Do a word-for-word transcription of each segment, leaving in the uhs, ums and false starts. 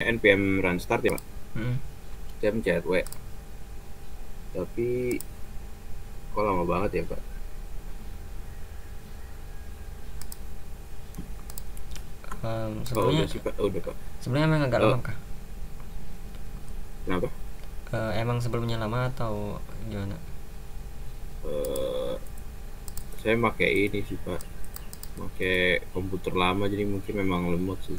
npm run start ya Pak. Hmm. Saya pencet W, tapi kok lama banget ya Pak. Um, Oh sebelumnya udah sih Pak, oh, udah Pak. sebelumnya emang agak Oh, lama kah? kenapa? Uh, emang sebelumnya lama atau gimana? Eh, saya pakai ini sih Pak, pakai komputer lama jadi mungkin memang lemot sih.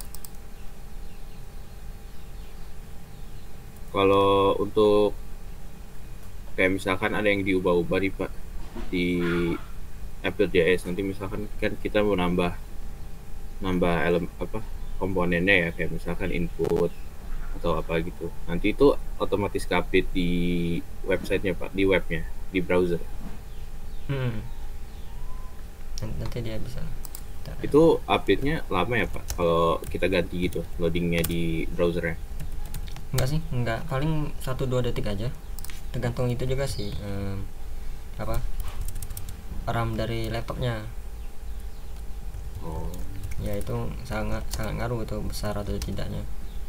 Kalau untuk kayak misalkan ada yang diubah-ubah nih Pak di app.js, nanti misalkan kan kita mau nambah nambah elemen apa komponennya ya, kayak misalkan input atau apa gitu. Nanti itu otomatis update di websitenya Pak, di webnya, di browser. Hmm. Nanti dia bisa. Bentar. Itu update-nya lama ya Pak kalau kita ganti gitu loadingnya di browsernya? Enggak sih, enggak, paling satu dua detik aja, tergantung itu juga sih, um, apa RAM dari laptopnya. Oh. Ya itu sangat sangat ngaruh itu besar atau tidaknya.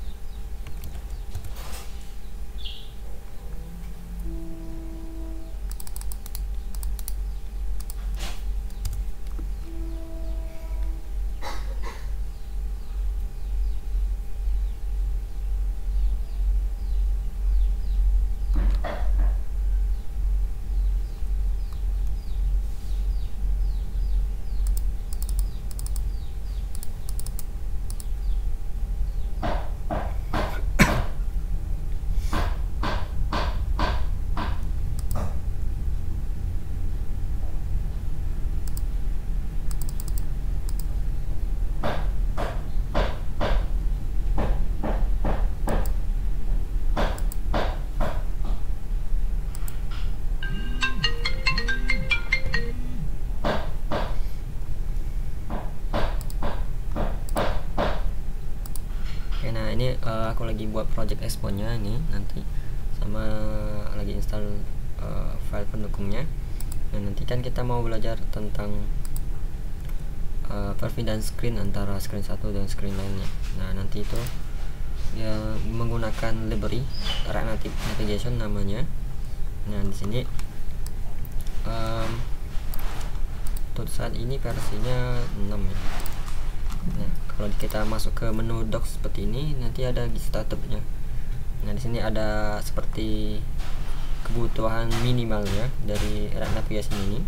Oke, nah ini uh, aku lagi buat project expo-nya ini nanti, sama lagi install uh, file pendukungnya. Nah nanti kan kita mau belajar tentang uh, perbedaan screen antara screen satu dan screen lainnya. Nah nanti itu ya menggunakan library React Native Navigation namanya. Nah di sini um, untuk saat ini versinya enam ya. Nah kalau kita masuk ke menu docs seperti ini, nanti ada statusnya. Nah di sini ada seperti kebutuhan minimalnya dari React Navigation ini.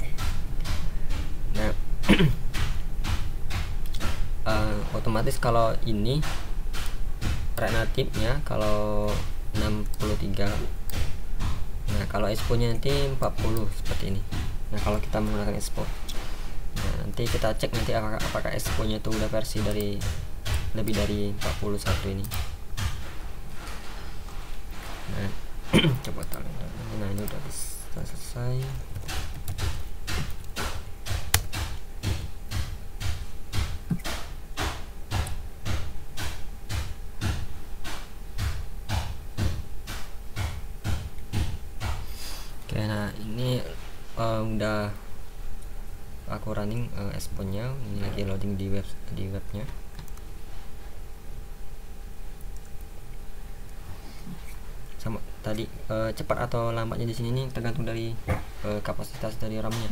Nah uh, otomatis kalau ini React Native-nya kalau enam puluh tiga. Nah kalau expo-nya nanti empat puluh seperti ini. Nah kalau kita menggunakan expo, nah, nanti kita cek nanti apakah, apakah expo-nya itu udah versi dari lebih dari empat puluh satu ini. Nah coba taruh. Nah ini udah bisa selesai. Oke, nah ini uh, udah aku running uh, expo-nya. Ini lagi loading di web di webnya. Sama tadi uh, cepat atau lambatnya di sini nih tergantung dari uh, kapasitas dari RAM-nya.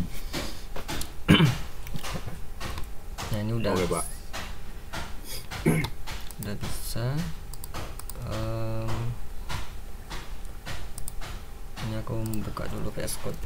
Nah ini udah Oke Pak. udah bisa. Um, ini aku buka dulu V S Code.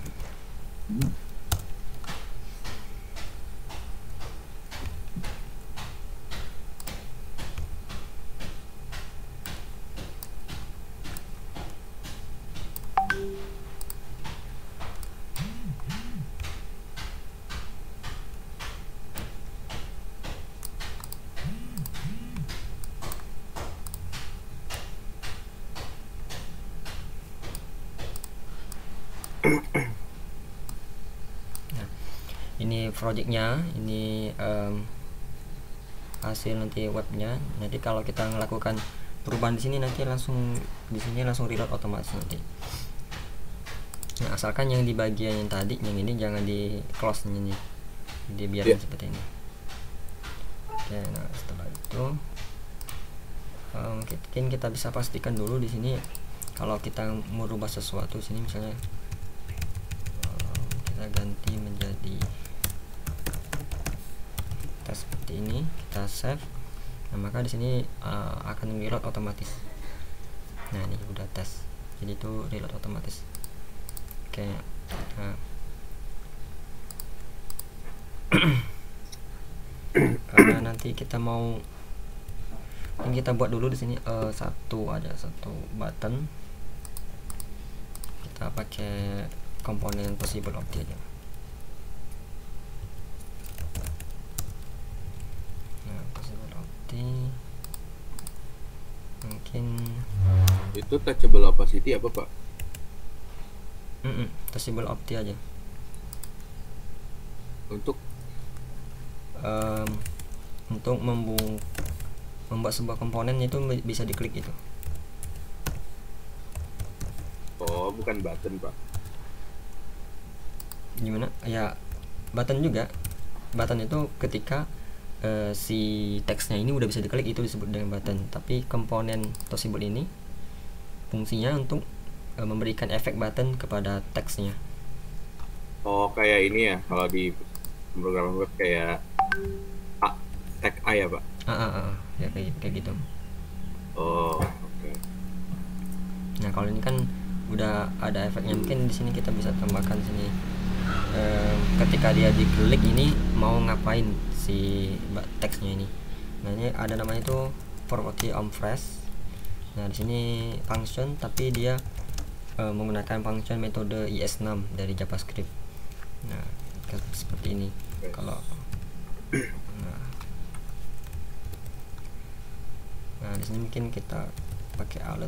Nah, ini projectnya, ini um, hasil nanti webnya. Nanti kalau kita melakukan perubahan di sini nanti langsung di sini langsung reload otomatis nanti. Nah, asalkan yang di bagian yang tadi, yang ini jangan di close ini, jadi biar yeah. seperti ini. Oke, nah setelah itu uh, mungkin kita bisa pastikan dulu di sini kalau kita merubah sesuatu sini, misalnya uh, kita ganti menjadi tes seperti ini, kita save. Nah, maka di sini uh, akan reload otomatis. Nah, ini udah tes, jadi itu reload otomatis. Oke. Nah, karena nanti kita mau ini kita buat dulu di sini uh, satu aja, satu button. Kita pakai komponen possible object aja. Nah, possible object mungkin itu touchable opacity apa pak? mm -mm, possible object aja. Untuk um, untuk membung membuat sebuah komponen itu bisa diklik itu. oh bukan button pak? Gimana ya, button juga. Button itu ketika uh, si teksnya ini udah bisa diklik, itu disebut dengan button. Tapi komponen tossable ini fungsinya untuk uh, memberikan efek button kepada teksnya. Oh kayak ini ya, kalau di pemrograman web kayak A, tag A ya pak? Ah, ah, ah. Ya kayak, kayak gitu. Oh oke. Okay. Nah kalau ini kan udah ada efeknya, mungkin di sini kita bisa tambahkan sini e, ketika dia diklik ini mau ngapain si teksnya ini. Nah ini ada namanya itu property on fresh. Nah di sini function, tapi dia e, menggunakan function metode I S enam dari JavaScript. Nah seperti ini. Okay. Kalau nah, nah di sini mungkin kita pakai outlet.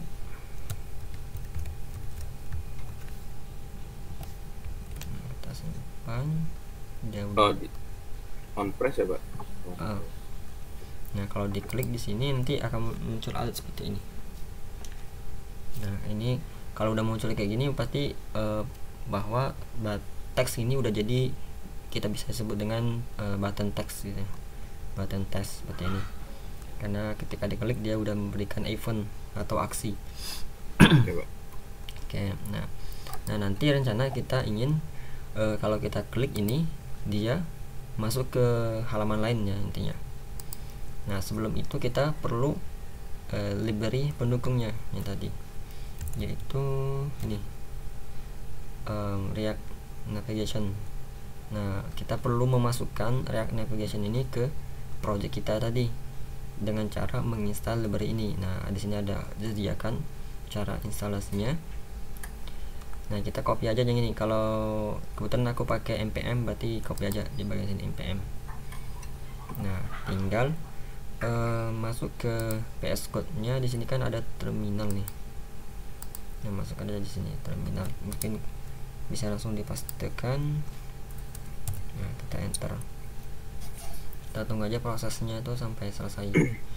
Kita simpan. Dia udah oh, on press ya pak? Oh. Uh, nah kalau diklik di sini nanti akan muncul outlet seperti ini. Nah ini kalau udah muncul kayak gini pasti uh, bahwa teks ini udah jadi, kita bisa sebut dengan uh, button text gitu, button text seperti ini. Karena ketika diklik dia udah memberikan event atau aksi. Oke, okay, nah, nah nanti rencana kita ingin uh, kalau kita klik ini dia masuk ke halaman lainnya intinya. Nah sebelum itu kita perlu uh, library pendukungnya yang tadi, yaitu ini um, React Navigation. Nah kita perlu memasukkan React Navigation ini ke project kita tadi dengan cara menginstal library ini. Nah di sini ada disediakan cara instalasinya. Nah kita copy aja yang ini. Kalau kebetulan aku pakai npm, berarti copy aja di bagian sini npm. Nah tinggal uh, masuk ke P S Code nya. Di sini kan ada terminal nih. Nah masukkan aja di sini terminal. Mungkin bisa langsung dipastikan. Nah kita enter. Kita tunggu aja prosesnya itu sampai selesai.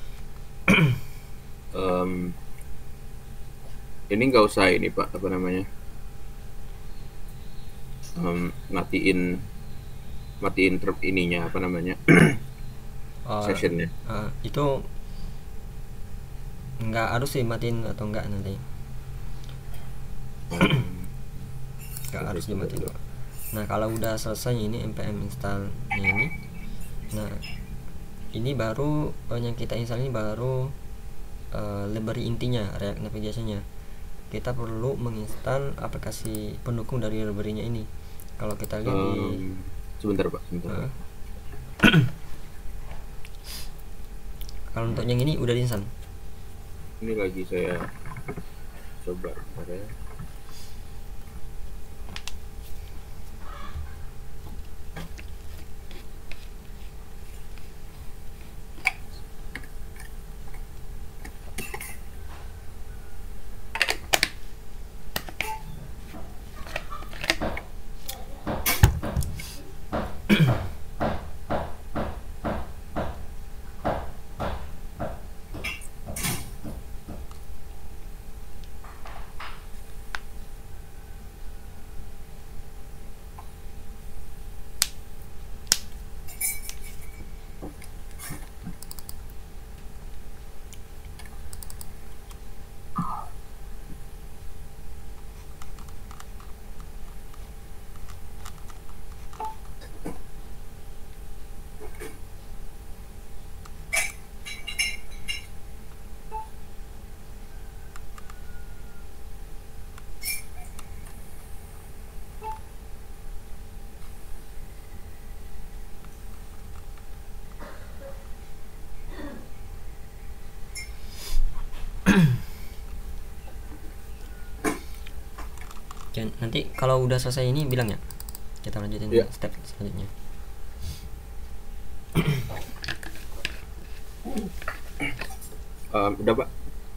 um, ini nggak usah ini pak, apa namanya, um, matiin matiin trip ininya, apa namanya, uh, sessionnya. Uh, itu nggak harus sih matiin atau enggak nanti. Nggak harus dimatiin. Nah kalau udah selesai ini npm install ini, nah ini baru uh, yang kita install ini baru uh, library intinya, React Navigation-nya. Kita perlu menginstal aplikasi pendukung dari library-nya ini. Kalau kita lihat um, di sebentar pak, sebentar. Uh. Kalau untuk yang ini udah diinstal. Ini lagi saya coba ya. Oke, nanti kalau udah selesai ini bilang ya, kita lanjutin Iya. step selanjutnya. Um, udah Pak.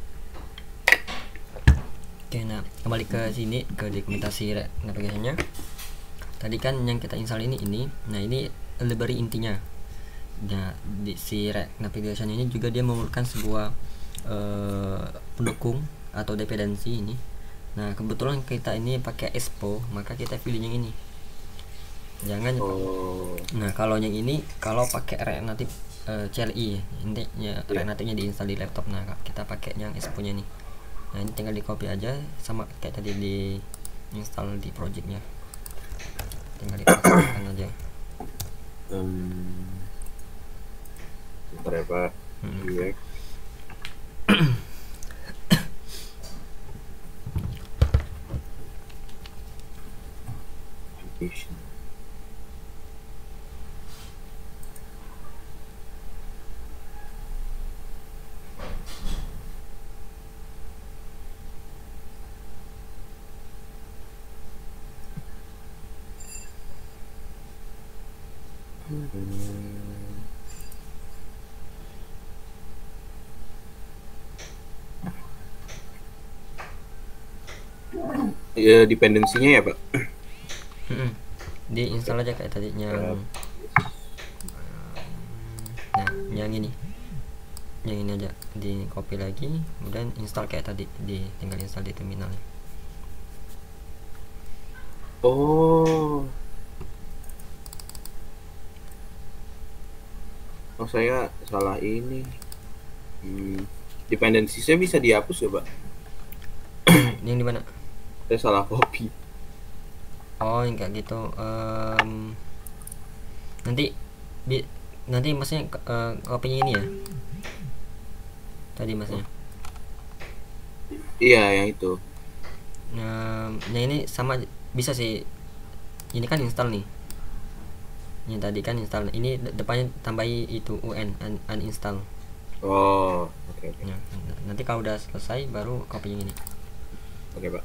Oke, nah kembali ke sini ke dokumentasi React navigation-nya. Tadi kan yang kita install ini ini, nah ini library intinya. Nah, di si React navigation ini juga dia memerlukan sebuah uh, pendukung atau dependensi ini. Nah, kebetulan kita ini pakai Expo, maka kita pilih yang ini. Jangan Oh. Nah, kalau yang ini kalau pakai React Native uh, C L I intinya React Yeah. Native-nya diinstal di laptop. Nah, kita pakai yang Expo-nya nih. Nah, ini tinggal di copy aja sama kayak tadi di install di projectnya. Tinggal dipasangkan aja. Um, bentar ya Pak. Hmm. React. Application. Hmm. Ya, dependensinya ya Pak. Hmm. Di install aja kayak tadi yang nah, yang ini. Yang ini aja di copy lagi, kemudian install kayak tadi, di tinggal install di terminal. Oh. Oh, saya salah ini. Hmm. Dependensi saya bisa dihapus ya Pak? Yang di mana? Saya salah copy. Oh, yang kayak gitu. Um, nanti bi nanti masnya uh, copy-nya ini ya. Tadi masnya. Iya, yang itu. Nah, yang ini sama bisa sih. Ini kan install nih. Yang tadi kan install. Ini de- depannya tambahi itu un un uninstall. Oh, oke oke. Nah, nanti kalau udah selesai baru copy yang ini. Oke Pak.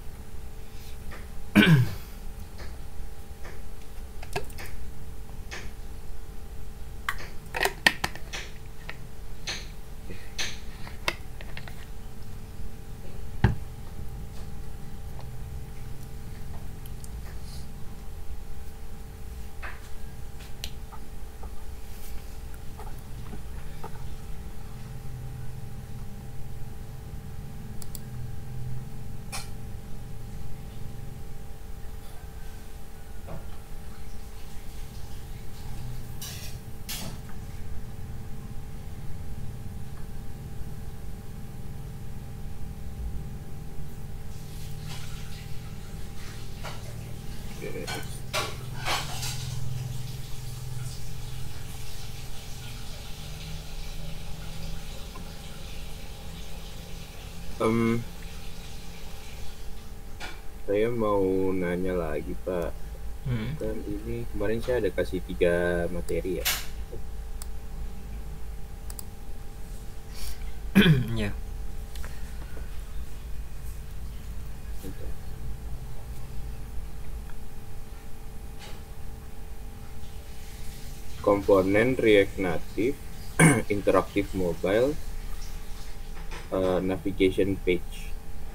Um, saya mau nanya lagi Pak. Hmm. Kan ini kemarin saya ada kasih tiga materi ya. Ya. Bentar. Komponen React Native, Interactive Mobile, uh, Navigation Page.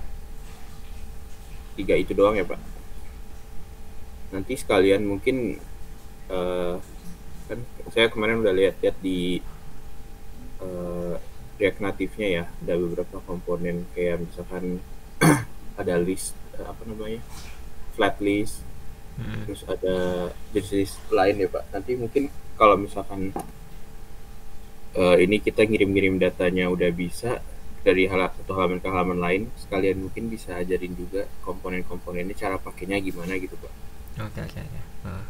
Tiga itu doang ya Pak. Nanti sekalian mungkin uh, kan saya kemarin udah lihat-lihat di uh, React Native-nya ya, ada beberapa komponen kayak misalkan ada list uh, apa namanya, flat list, Hmm. terus ada jenis lain ya Pak. Nanti mungkin kalau misalkan uh, ini kita ngirim-ngirim datanya udah bisa dari hal satu halaman ke halaman lain, sekalian mungkin bisa ajarin juga komponen-komponennya cara pakainya gimana gitu Pak. Oke oke oke. Uh.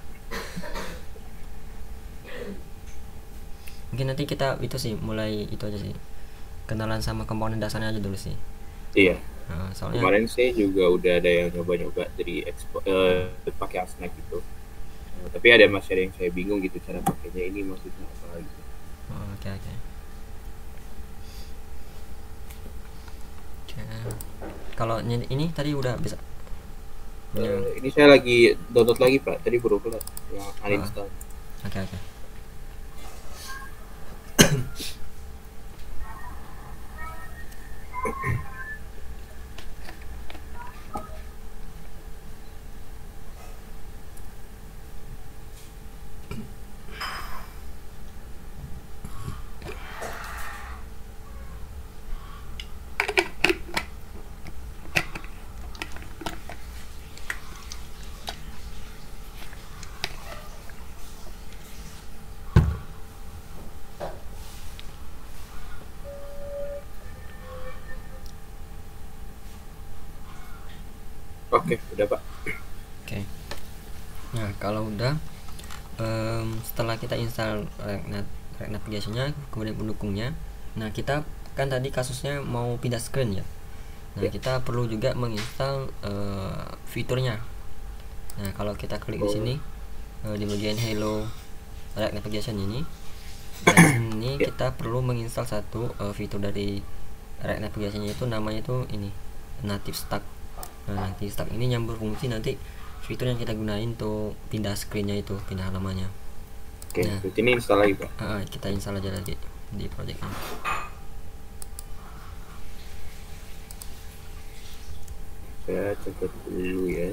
Mungkin nanti kita itu sih mulai itu aja sih. Kenalan sama komponen dasarnya aja dulu sih. Iya. Nah, soalnya Kemarin saya juga udah ada yang nyoba-nyoba dari expo, uh, pakai Asnack gitu. Uh, tapi ada masih ada yang saya bingung gitu cara pakainya, ini maksudnya apa gitu. oh, oke oke. Oke. Kalau ini, ini tadi udah bisa. Ya. Uh, ini saya lagi download lagi Pak, tadi baru kelar yang Ah, uninstall. oke oke. Oke, udah Pak. Oke. Nah, kalau udah em, setelah kita install React React Navigation-nya, kemudian pendukungnya, nah kita kan tadi kasusnya mau pindah screen ya. Nah, Ya. kita perlu juga menginstal eh, fiturnya. Nah, kalau kita klik di Oh, sini eh, di bagian Hello React Navigation ini, dari sini ya. kita perlu menginstal satu eh, fitur dari React Navigation-nya, itu namanya itu ini native stack. Nah, nanti stack ini nyambung fungsi nanti fitur yang kita gunain untuk pindah screennya itu, pindah halamannya. Oke, Nah, berarti ini install lagi Pak. uh, kita install aja lagi di projectnya. Saya coba dulu ya.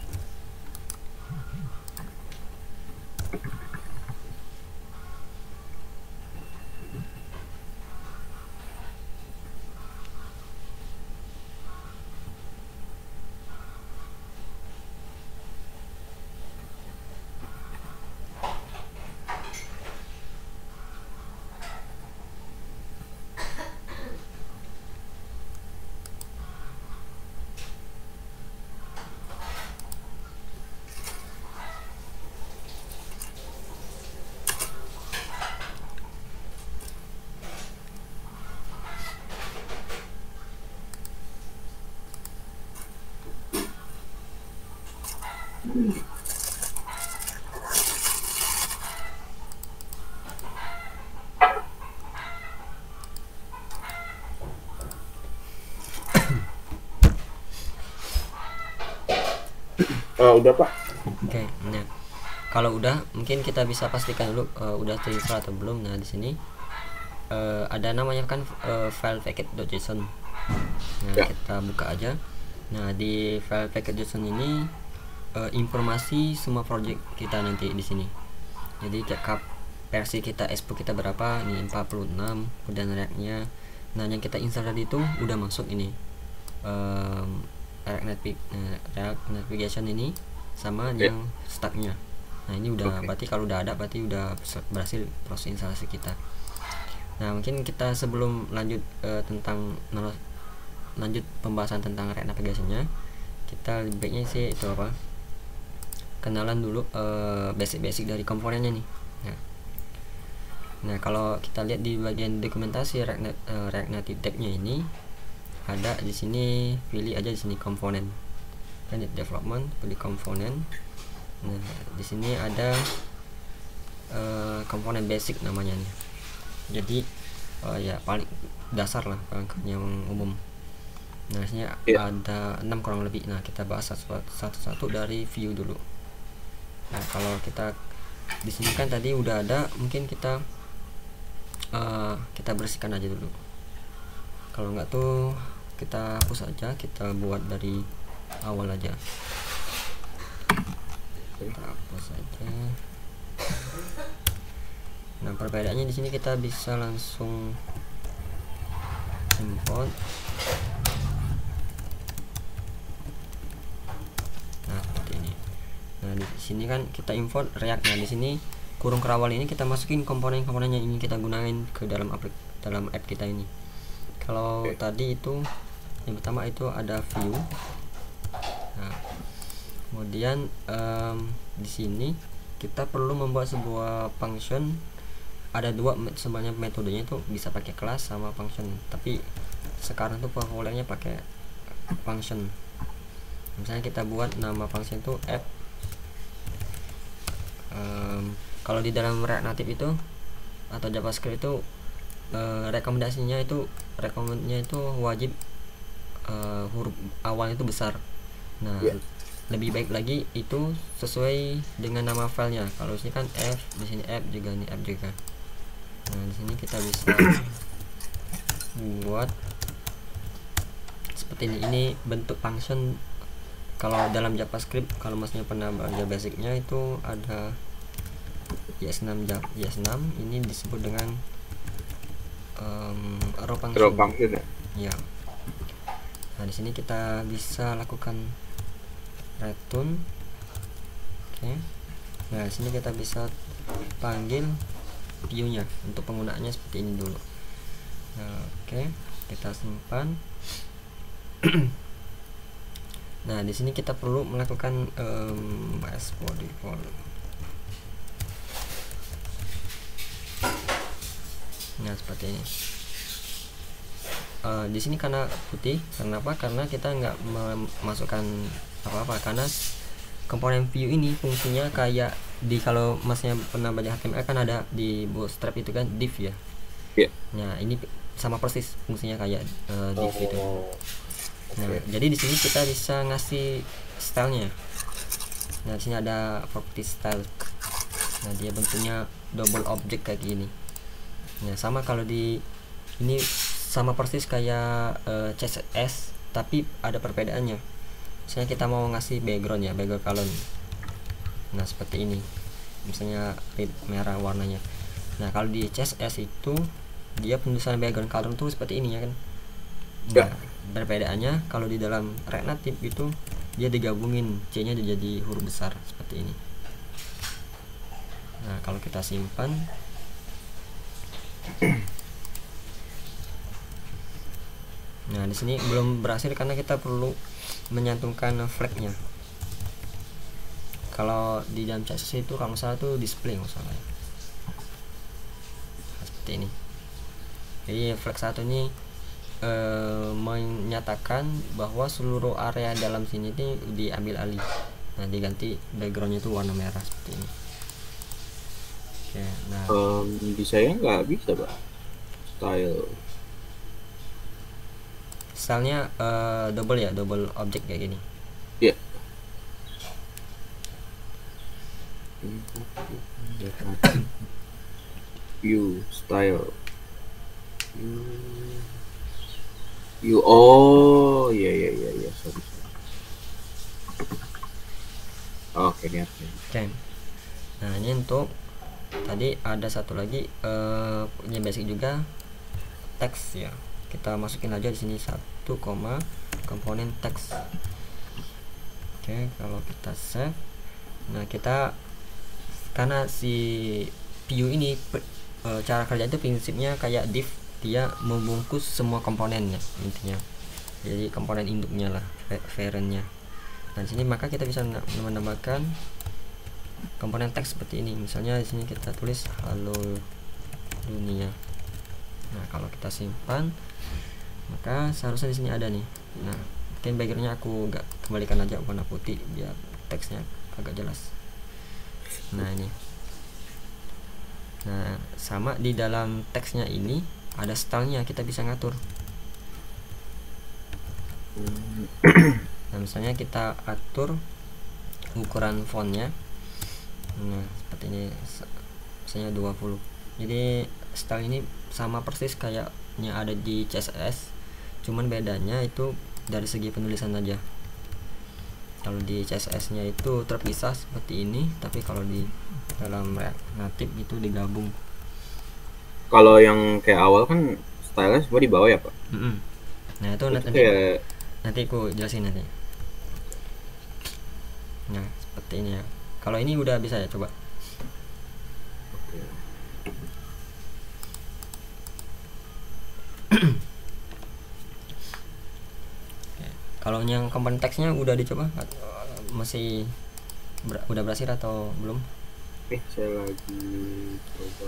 Uh, udah Pak. Oke, okay, nah kalau udah mungkin kita bisa pastikan dulu uh, udah terinstall atau belum. Nah, di sini uh, ada namanya kan uh, file package.json. Nah, Ya. kita buka aja. Nah, di file package.json ini uh, informasi semua project kita nanti di sini. Jadi kayak versi kita expo kita berapa nih, empat puluh enam, kemudian React-nya. Nah, yang kita install tadi itu udah masuk ini um, React Navigation ini sama Ya. yang stacknya. Nah, ini udah Oke. berarti kalau udah ada berarti udah berhasil proses instalasi kita. Nah, mungkin kita sebelum lanjut uh, tentang lanjut pembahasan tentang React Navigation-nya, kita lebih baiknya sih itu apa, kenalan dulu uh, basic-basic dari komponennya nih. Nah, nah kalau kita lihat di bagian dokumentasi React, uh, React Native Dev-nya ini ada di sini, pilih aja di sini komponen, kan development, pilih komponen. Nah, di sini ada uh, komponen basic namanya nih. Jadi uh, ya paling dasar lah, yang umum. Nah, sini Ya. ada enam kurang lebih. Nah, kita bahas satu-satu dari view dulu. Nah, kalau kita di sini kan tadi udah ada, mungkin kita uh, kita bersihkan aja dulu. Kalau nggak tuh kita hapus aja, kita buat dari awal aja. Kita hapus aja. Nah, perbedaannya di sini kita bisa langsung import. Nah, seperti ini. Nah, di sini kan kita import React. Nah, di sini kurung kerawal ini kita masukin komponen-komponen yang ingin kita gunain ke dalam aplik dalam app kita ini. Kalau Oke. tadi itu yang pertama itu ada view. Nah, kemudian um, di sini kita perlu membuat sebuah function. Ada dua sebenarnya metodenya, itu bisa pakai kelas sama function, tapi sekarang tuh populernya pakai function. Misalnya kita buat nama function itu app. Um, kalau di dalam React Native itu atau JavaScript itu uh, rekomendasinya itu rekomendasinya itu wajib uh, huruf awal itu besar. Nah, Ya. lebih baik lagi itu sesuai dengan nama filenya. Kalau sini kan f, di sini f juga, ini f juga. Nah di sini kita bisa buat seperti ini. Ini bentuk function. Kalau dalam JavaScript, kalau masnya pernah belajar basicnya, itu ada Y S enam Y S enam ini disebut dengan um, arrow function. Arrow function ya. Ya. Nah di sini kita bisa lakukan return. Oke. Okay. Nah di sini kita bisa panggil view-nya. Untuk penggunaannya seperti ini dulu. Nah, oke, okay. Kita simpan. Nah di sini kita perlu melakukan um, as for default. Nah seperti ini. Uh, di sini karena putih, karena apa? Karena kita nggak memasukkan apa-apa, karena komponen view ini fungsinya kayak di, kalau masnya pernah baca H T M L kan ada di Bootstrap itu kan div ya. Yeah. Nah ini sama persis fungsinya kayak uh, div oh, itu. Nah okay. Jadi di sini kita bisa ngasih stylenya. Nah di sini ada property style. Nah dia bentuknya double object kayak gini. Nah sama kalau di ini sama persis kayak uh, C S S, tapi ada perbedaannya. Misalnya kita mau ngasih background ya, background color. Nah seperti ini, misalnya red merah warnanya. Nah kalau di C S S itu dia penulisan background color tuh seperti ini ya kan. Nah ya. Perbedaannya kalau di dalam React Native itu dia digabungin, C nya jadi huruf besar seperti ini. Nah kalau kita simpan, nah di sini belum berhasil karena kita perlu menyantumkan flagnya. Kalau di dalam C S S itu kalau salah tuh display nggak salah. Nah, seperti ini. Jadi flag satu ini e, menyatakan bahwa seluruh area dalam sini ini diambil alih. Nah diganti backgroundnya itu warna merah seperti ini. Oke, nah um, di saya nggak bisa pak style. Stylenya uh, double ya, double object kayak gini. Ya. View style. You, you oh ya ya ya ya sorry. Oke nih. Oke. Nah ini untuk tadi ada satu lagi uh, punya basic juga teks ya. Kita masukin aja di sini satu koma komponen teks. Oke, kalau kita save, nah kita karena si view ini e, cara kerja itu prinsipnya kayak div, dia membungkus semua komponennya intinya. Jadi komponen induknya lah, parentnya. Nah, di sini maka kita bisa menambahkan komponen teks seperti ini. Misalnya di sini kita tulis halo dunia. Nah, kalau kita simpan, maka seharusnya di sini ada nih. Nah, mungkin backgroundnya aku nggak kembalikan aja warna putih biar teksnya agak jelas. Nah ini. Nah sama di dalam teksnya ini ada stylenya, kita bisa ngatur. Nah misalnya kita atur ukuran fontnya. Nah seperti ini, misalnya dua puluh. Jadi style ini sama persis kayaknya ada di C S S, cuman bedanya itu dari segi penulisan aja. Kalau di C S S nya itu terpisah seperti ini, tapi kalau di dalam React Native itu digabung. Kalau yang kayak awal kan stylenya semua di bawah ya pak. Mm-hmm. Nah itu, itu nanti kayak... nanti aku jelasin nanti. Nah seperti ini ya. Kalau ini udah bisa ya, coba. Kalau yang komponen teksnya udah dicoba, masih ber udah berhasil atau belum? Eh, saya lagi coba.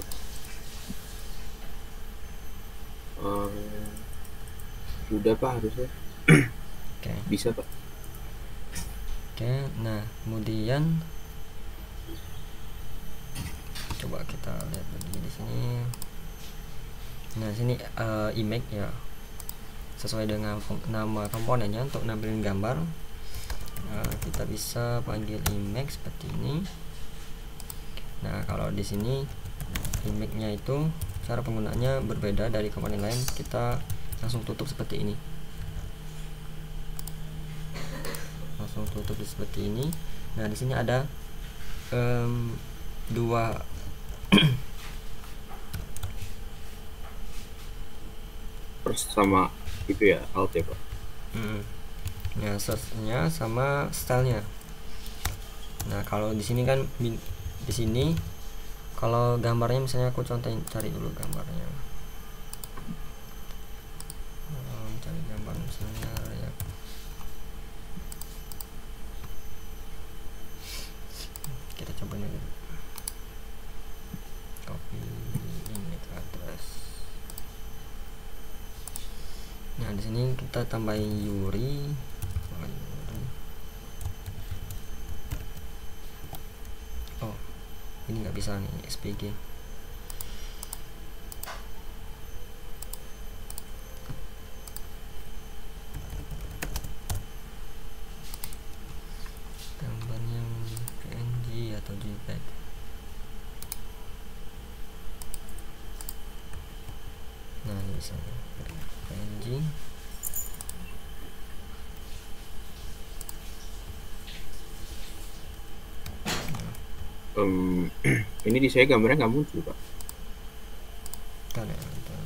Uh, udah pak harusnya. Oke. Okay. Bisa pak. Oke, okay, nah kemudian coba kita lihat lagi di sini. Nah sini uh, image ya, sesuai dengan nama komponennya untuk nampilin gambar. Nah, kita bisa panggil image seperti ini. Nah, kalau di sini image-nya itu cara penggunaannya berbeda dari komponen lain, kita langsung tutup seperti ini. Langsung tutup seperti ini. Nah, di sini ada um, dua sama itu ya, alt ya Pak. hmm. Nah, search-nya sama style-nya. Nah, kalau di sini kan di sini kalau gambarnya, misalnya aku contohin, cari dulu gambarnya. Um, cari gambar misalnya ya. Kita coba dulu. Copy image address. Nah, di sini kita tambahin Yuri. Oh, ini nggak bisa nih, S P G. Gambarnya P N G atau JPEG. Nah, ini bisa P N G. Um, ini di saya gambarnya nggak muncul Pak. Bentar ya, bentar.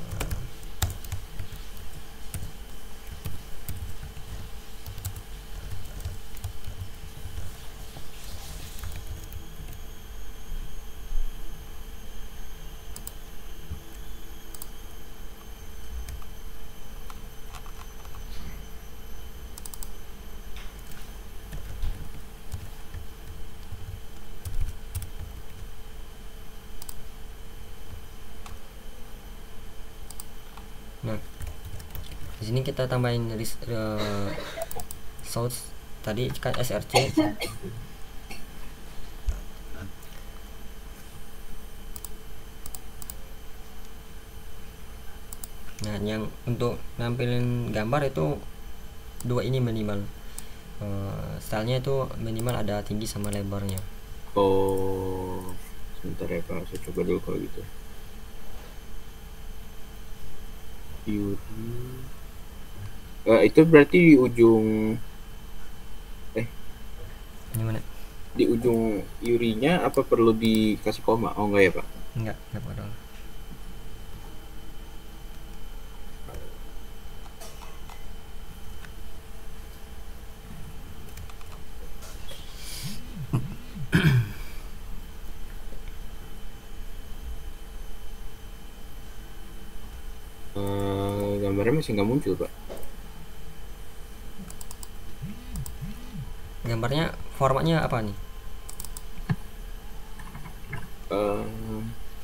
Nah, di sini kita tambahin uh, source tadi kan S R C. Nah, yang untuk nampilin gambar itu dua ini minimal. Uh, stylenya itu minimal ada tinggi sama lebarnya. Oh, sebentar ya Pak, saya coba dulu kalau gitu. Yuri. Uh, itu berarti di ujung eh Gimana? Di ujung Yurinya apa perlu dikasih koma? Oh enggak ya Pak? Enggak, enggak perlu. Uh, gambarnya masih nggak muncul Pak. Gambarnya formatnya apa nih? Uh,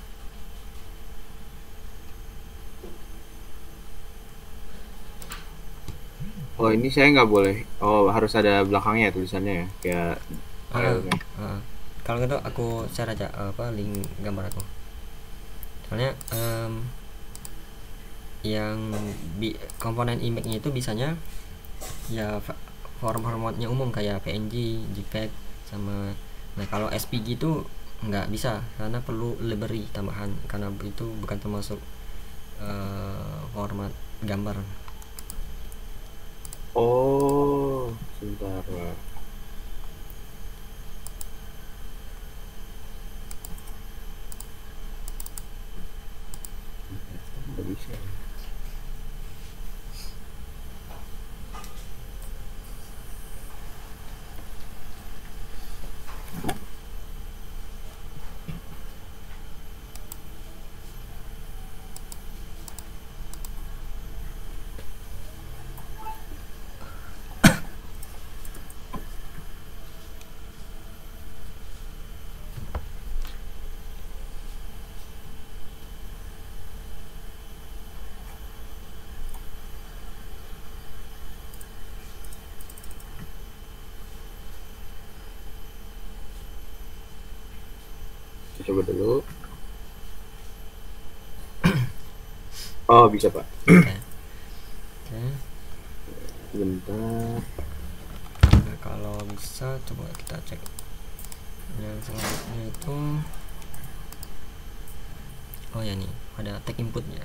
oh ini saya nggak boleh. Oh harus ada belakangnya ya tulisannya ya, kayak Uh, uh, kalau gitu aku share aja apa link gambar aku. Soalnya um, yang bi komponen image-nya itu bisanya ya format-formatnya umum kayak P N G, JPEG sama. Nah, kalau S P G itu nggak bisa karena perlu library tambahan, karena itu bukan termasuk uh, format gambar. Oh sebentar Pak. Nggak bisa. Kita coba dulu. Oh bisa Pak. Oke. Okay. Bentar. kalau bisa coba kita cek yang selanjutnya itu. Oh ya, nih ada tag inputnya.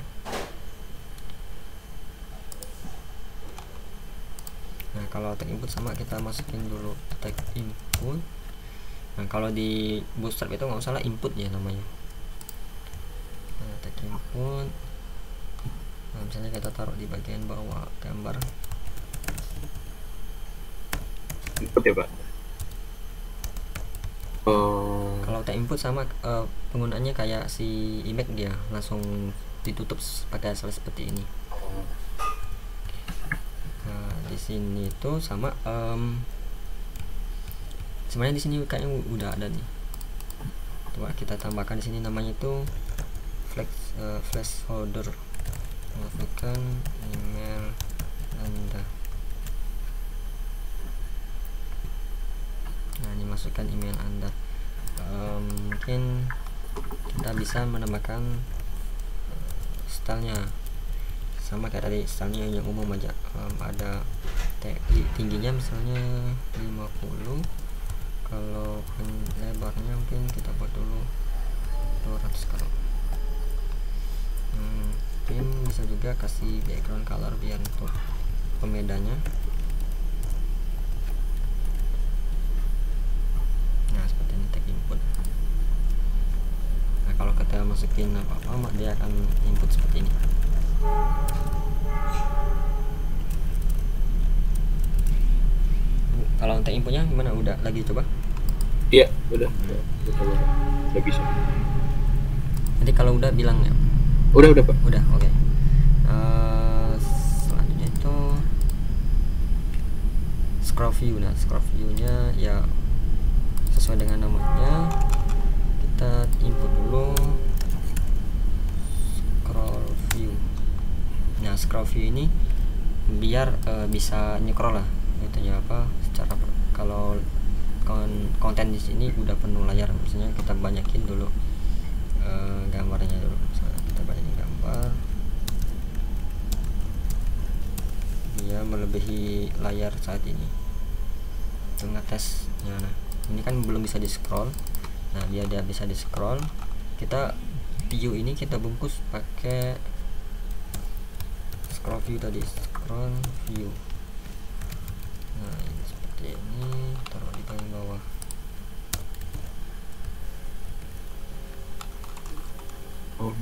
Nah kalau tag input sama, kita masukin dulu tag input. Nah kalau di Bootstrap itu nggak usah lah input ya namanya. Nah, tag input, nah, misalnya kita taruh di bagian bawah gambar input ya Pak. Oh. Kalau tag input sama uh, penggunaannya kayak si image, dia langsung ditutup pakai slash seperti ini. Nah, di sini tuh sama um, sebenarnya di sini kayaknya udah ada nih. Coba kita tambahkan di sini namanya itu flex uh, placeholder. Masukkan email Anda. Nah, ini masukkan email Anda. Um, mungkin kita bisa menambahkan uh, stylenya sama kayak tadi, stylenya yang umum aja. Um, ada tingginya misalnya lima puluh, kalau lebarnya mungkin kita buat dulu dua ratus. Kalau hmm, mungkin bisa juga kasih background color biar untuk pembedanya. Nah seperti ini tag input. Nah kalau kita masukin apa-apa, dia akan input seperti ini. Kalau tag inputnya gimana? Udah lagi coba? Iya, udah, udah, udah, udah, udah bisa. Nanti kalau udah bilang ya. Udah, udah Pak. Udah, oke. Okay. Uh, selanjutnya itu scroll view. Nah, scroll view-nya ya sesuai dengan namanya. Kita input dulu scroll view. Nah, scroll view ini biar uh, bisa nyekrol lah. Itu ya apa? Secara kalau kon konten di sini udah penuh layar, maksudnya kita banyakin dulu uh, gambarnya dulu. Misalnya kita banyakin gambar, dia melebihi layar saat ini. Itu ngetesnya. Nah, ini kan belum bisa di scroll. Nah, biar dia bisa di scroll, kita view ini kita bungkus pakai scroll view tadi, scroll view. Nah, ini seperti ini, taruh di paling bawah. Oh.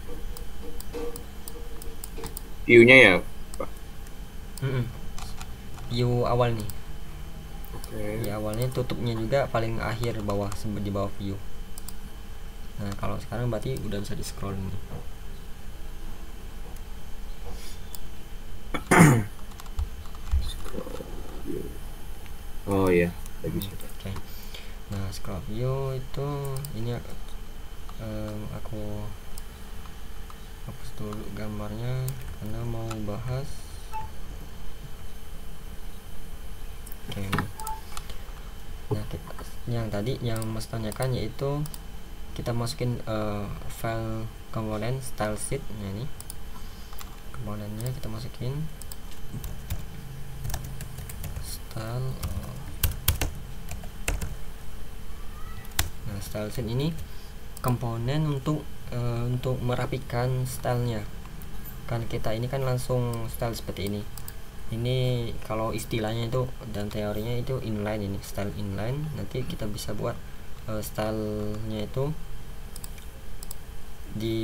View-nya ya Pak? Mm -mm. View awal nih. Okay. Di awalnya, tutupnya juga paling akhir bawah, di bawah view. Nah kalau sekarang berarti udah bisa di scroll nih. Oh iya, bisa. Oke. Okay. Nah scroll view itu ini um, aku hapus dulu gambarnya karena mau bahas. Oke. Okay. Nah kita, yang tadi yang mas tanyakan yaitu kita masukin uh, file komponen style sheet. Nah ini komponennya kita masukin style. Nah style sheet ini komponen untuk uh, untuk merapikan stylenya. Kan kita ini kan langsung style seperti ini. Ini kalau istilahnya itu dan teorinya itu inline, ini style inline. Nanti kita bisa buat uh, stylenya itu di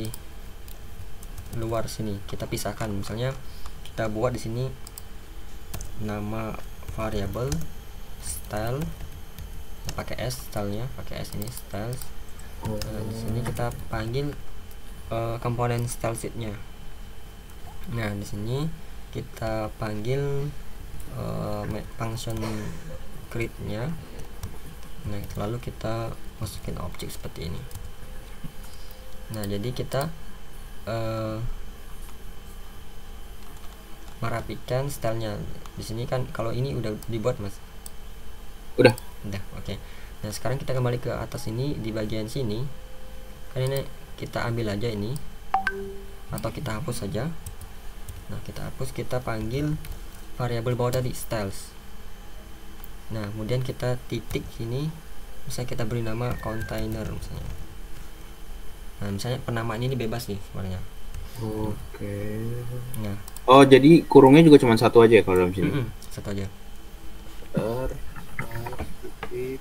luar sini, kita pisahkan. Misalnya kita buat di sini nama variabel style pakai s, stylenya pakai s, ini style. Nah, di sini kita panggil uh, komponen style sheet-nya. Nah di sini kita panggil uh, function create-nya. Nah lalu kita masukin objek seperti ini. Nah jadi kita uh, merapikan stylenya. Di sini kan kalau ini udah dibuat mas. Udah. Udah, oke. Okay. Nah sekarang kita kembali ke atas ini, di bagian sini kan ini kita ambil aja ini, atau kita hapus saja. Nah kita hapus, kita panggil variabel bawah tadi styles. Nah kemudian kita titik sini, misalnya kita beri nama container misalnya. Nah misalnya penamaan ini bebas nih sebenarnya. Oke. Nah Oh, jadi kurungnya juga cuma satu aja ya kalau dalam sini? mm-mm, satu aja. Ter, titik.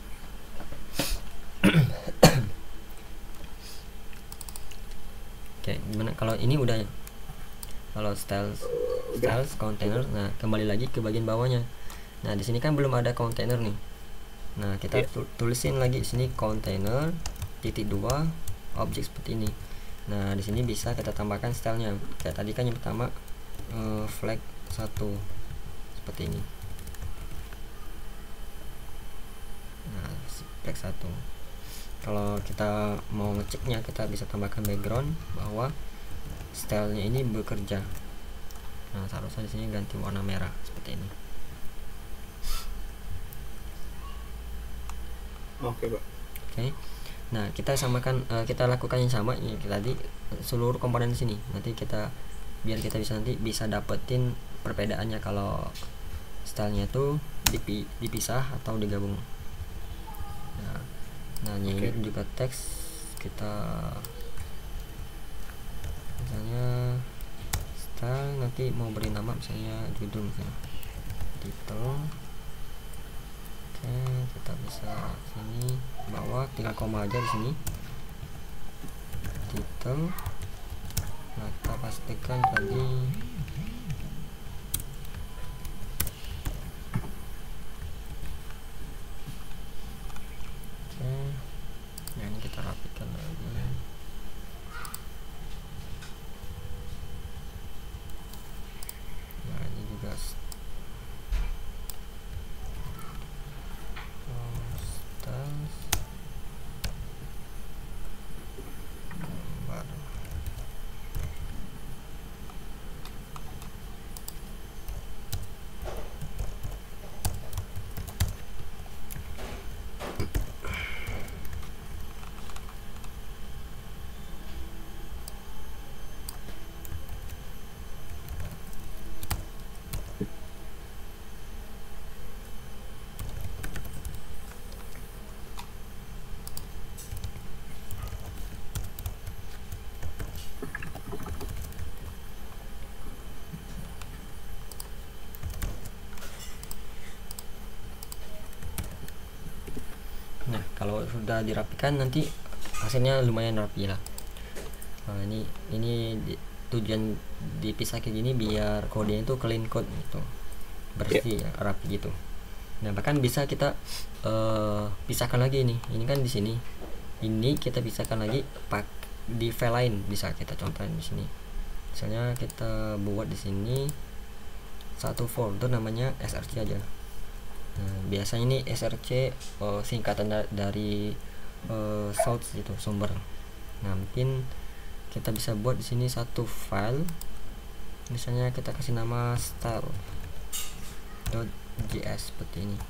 Oke, gimana kalau ini udah ya? Kalau styles Udah. styles container, nah kembali lagi ke bagian bawahnya. Nah di sini kan belum ada container nih. Nah kita Iya. tu- tulisin lagi di sini container titik dua objek seperti ini. Nah di sini bisa kita tambahkan stylenya. Kayak tadi kan yang pertama eh, flag satu seperti ini. Nah flag satu. Kalau kita mau ngeceknya, kita bisa tambahkan background bahwa stylenya ini bekerja. Nah seharusnya di sini ganti warna merah seperti ini. Oke, Pak. Oke. Nah kita samakan, uh, kita lakukan yang sama ya tadi, seluruh komponen di sini. Nanti kita biar kita bisa nanti bisa dapetin perbedaannya kalau stylenya itu dipi, dipisah atau digabung. Nah, nah ini Oke. juga teks kita misalnya style, nanti mau beri nama misalnya judul misalnya title. Oke, kita bisa sini bawah tinggal koma aja di sini title. Nah kita pastikan tadi oke. Nah ini kita rapikan lagi. Nah ini juga styles gambar. Nah kalau sudah dirapikan nanti hasilnya lumayan rapi lah. Nah, ini ini di, tujuan dipisah kayak gini biar kodenya itu clean code gitu, bersih ya, rapi gitu. Nah bahkan bisa kita uh, pisahkan lagi nih, ini kan di sini, ini kita pisahkan lagi pak di file lain, bisa kita contohin di sini. Misalnya kita buat di sini satu folder namanya src aja. Nah, biasanya ini src uh, singkatan da dari uh, source gitu, sumber. Nah mungkin kita bisa buat di sini satu file, misalnya kita kasih nama style.js seperti ini.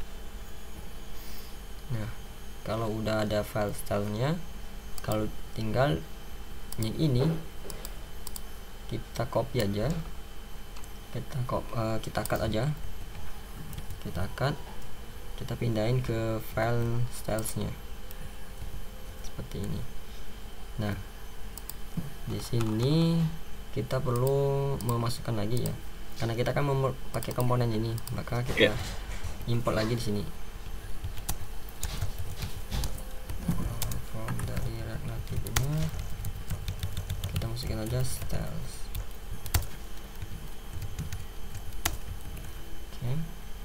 Nah kalau udah ada file stylenya, kalau tinggal yang ini kita copy aja, kita cop, uh, kita cut aja, kita cut, kita pindahin ke file stylesnya seperti ini. Nah di sini kita perlu memasukkan lagi ya, karena kita kan mau pakai komponen ini, maka kita yeah. import lagi di sini. From dari React Native-nya kita masukin aja styles. Oke. Okay.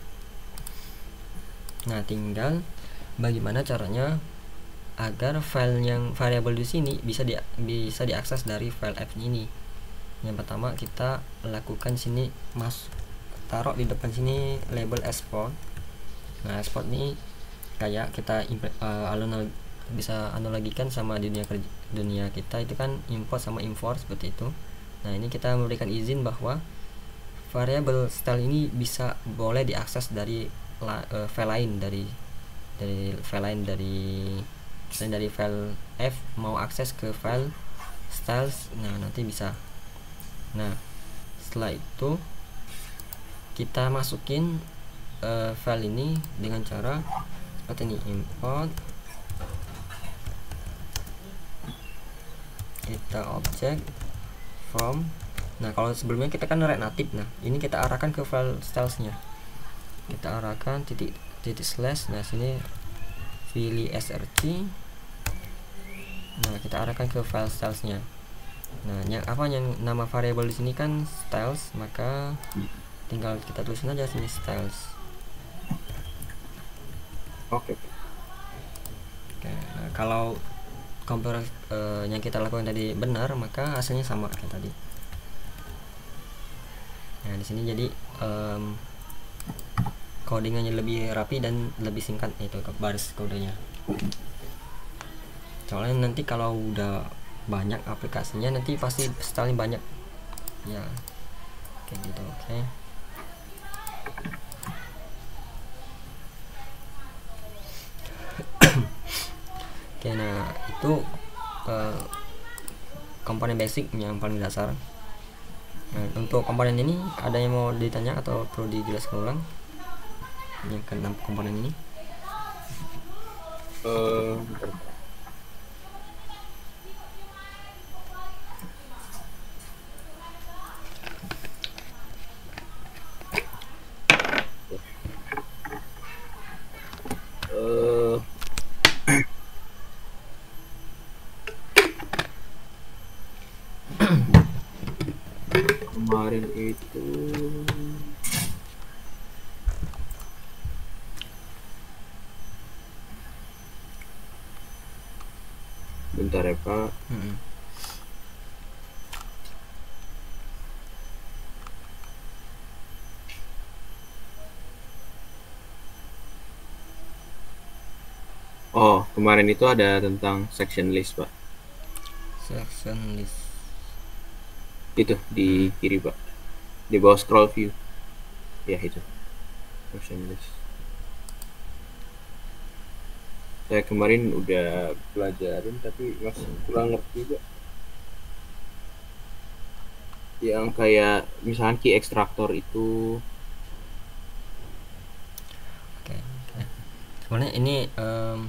Nah tinggal bagaimana caranya agar file yang variabel di sini bisa di bisa diakses dari file app ini. Yang pertama kita lakukan sini, mas taruh di depan sini label export. Nah export ini kayak kita uh, alun bisa analogikan sama dunia kerja, dunia kita itu kan import sama import seperti itu. Nah ini kita memberikan izin bahwa variabel style ini bisa boleh diakses dari la, uh, file lain dari dari file lain dari misalnya dari file F mau akses ke file styles, nah nanti bisa. Nah setelah itu kita masukin uh, file ini dengan cara seperti ini, import kita object from. Nah kalau sebelumnya kita kan React Native, nah ini kita arahkan ke file stylesnya, kita arahkan titik titik slash, nah sini file src, nah kita arahkan ke file stylesnya. Nah yang apa yang nama variable di sini kan styles, maka tinggal kita tulisin aja sini styles. Oke. Oke, nah kalau compare uh, yang kita lakukan tadi benar, maka hasilnya sama kayak tadi. Nah di sini jadi um, codingannya lebih rapi dan lebih singkat, itu ke baris kodenya. Soalnya nanti kalau udah banyak aplikasinya nanti pasti styling banyak ya, kayak gitu. Oke okay. Oke okay, nah itu uh, komponen basic yang paling dasar. Nah, untuk komponen ini ada yang mau ditanya atau perlu dijelaskan ulang yang keenam komponen ini? Uh, uh, kemarin itu bentar ya Pak. Mm-hmm. Oh, kemarin itu ada tentang section list Pak. Section list itu di kiri Pak, di bawah scroll view ya, itu section list. Saya kemarin udah pelajarin tapi masih kurang ngerti Pak. Yang kayak misalnya key extractor itu. Oke, okay. Sebenarnya ini um,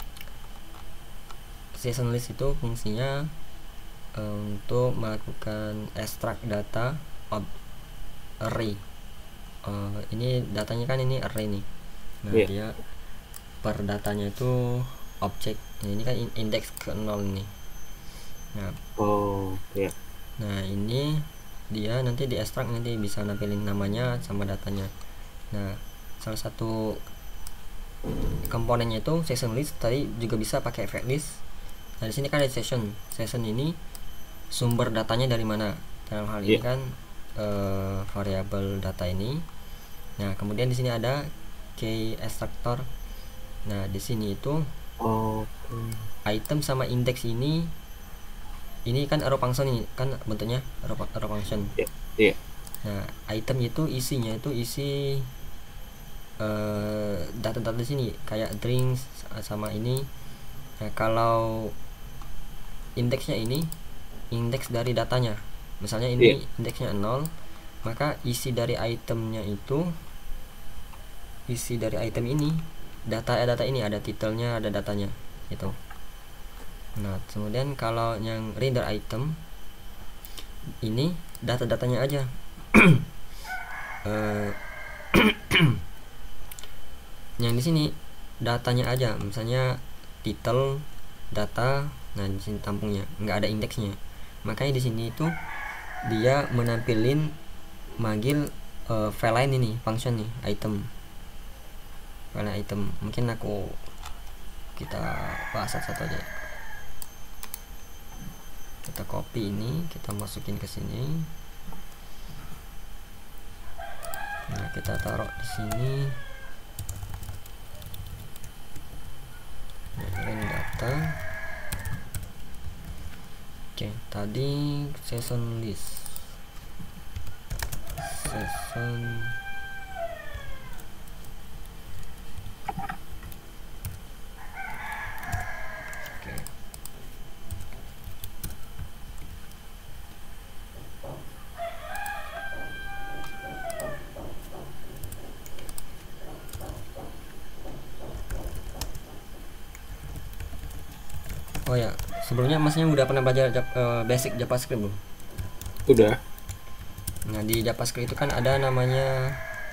section list itu fungsinya um, untuk melakukan extract data of array. Uh, ini datanya kan ini array nih. Nah yeah. Dia per datanya itu objek. Nah, ini kan indeks ke nol nih. Nah, oh ya. Yeah. Nah ini dia nanti di ekstrak, nanti bisa nampilin namanya sama datanya. Nah salah satu komponennya itu session list, tadi juga bisa pakai event list. Nah di sini kan ada session. Session ini sumber datanya dari mana? Dalam hal ini yeah. kan uh, variabel data ini. Nah kemudian di sini ada key extractor. Nah di sini itu oh, okay. item sama indeks ini ini kan arrow function, ini kan bentuknya arrow, arrow function. Yeah. Yeah. Nah item itu isinya itu isi uh, data-data di sini kayak drinks sama ini. Nah kalau indeksnya ini indeks dari datanya, misalnya ini yeah. indeksnya nol, maka isi dari itemnya itu isi dari item ini data data ini ada titelnya, ada datanya itu. Nah kemudian kalau yang render item ini data-datanya aja. uh, yang di sini datanya aja, misalnya titel data, nah di sini tampungnya nggak ada indeksnya. Makanya di sini itu dia menampilin manggil uh, file lain ini, function nih, item, file item. Mungkin aku kita bahas satu-satu aja. Kita copy ini, kita masukin ke sini. Nah kita taruh di sini. Nah, data. Oke, tadi session list, session oke. Oh ya, sebelumnya masnya udah pernah belajar uh, basic JavaScript belum? Udah. Nah di JavaScript itu kan ada namanya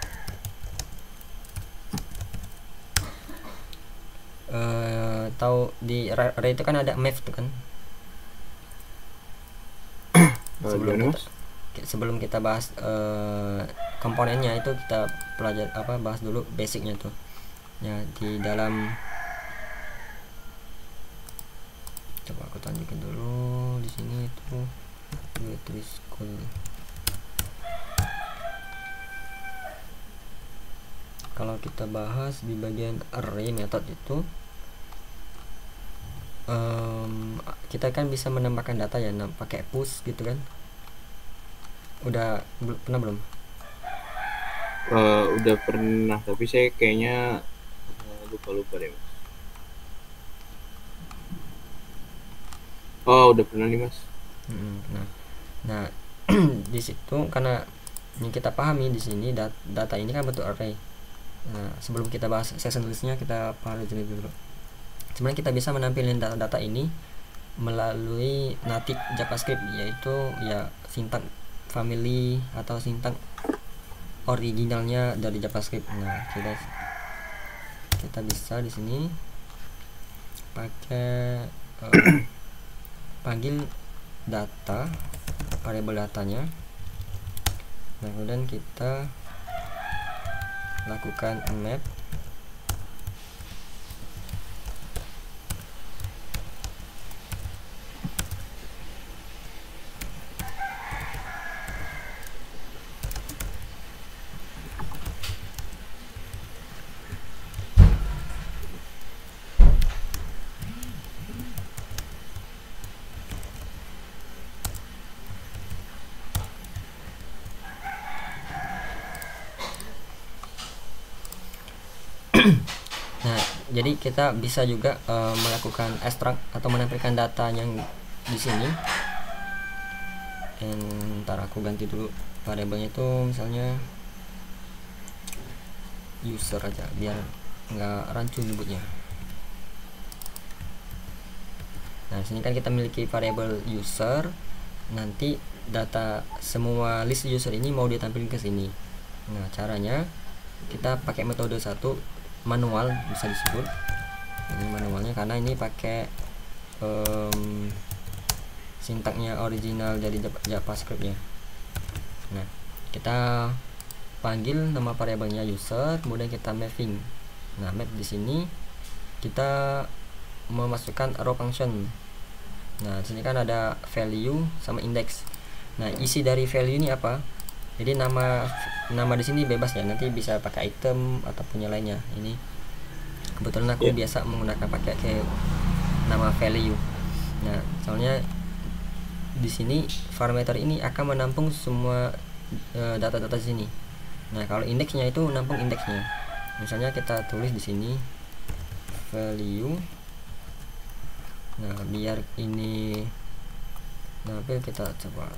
uh, tahu di array itu kan ada math tuh kan. Sebelum kita, sebelum kita bahas uh, komponennya itu kita pelajar apa bahas dulu basicnya tuh. Ya di dalam, coba aku tunjukin dulu di sini tuh tulis school. Kalau kita bahas di bagian array method itu, um, kita kan bisa menambahkan data ya, pakai push gitu kan. Udah pernah belum? Uh, udah pernah, tapi saya kayaknya lupa-lupa deh mas. Oh udah pernah nih mas. Hmm, nah, nah di situ karena yang kita pahami di sini dat data ini kan bentuk array. Nah sebelum kita bahas session listnya kita pahami dulu. Sebenarnya kita bisa menampilkan data-data ini melalui native JavaScript, yaitu ya sintaks family atau sintaks originalnya dari JavaScript. Nah kita kita bisa di sini pakai uh, panggil data, variabel datanya. Nah kemudian kita lakukan map Nah, jadi kita bisa juga uh, melakukan ekstrak atau menampilkan data yang di sini. And, ntar aku ganti dulu variabelnya itu misalnya user aja biar nggak rancu nyebutnya. Nah, sini kan kita memiliki variabel user. Nanti data semua list user ini mau ditampilkan ke sini. Nah, caranya kita pakai metode satu manual, bisa disebut ini manualnya karena ini pakai um, sintaknya original dari JavaScript ya. Nah kita panggil nama variabelnya user, kemudian kita mapping. Nah map di sini kita memasukkan arrow function. Nah di sini kan ada value sama index. Nah isi dari value ini apa? Jadi nama nama di sini bebas ya, nanti bisa pakai item ataupun yang lainnya. Ini kebetulan aku yeah. biasa menggunakan pakai kayak nama value. Nah, soalnya di sini parameter ini akan menampung semua data-data uh, di sini. Nah, kalau indeksnya itu menampung indeksnya. Misalnya kita tulis di sini value. Nah, biar ini nampil kita coba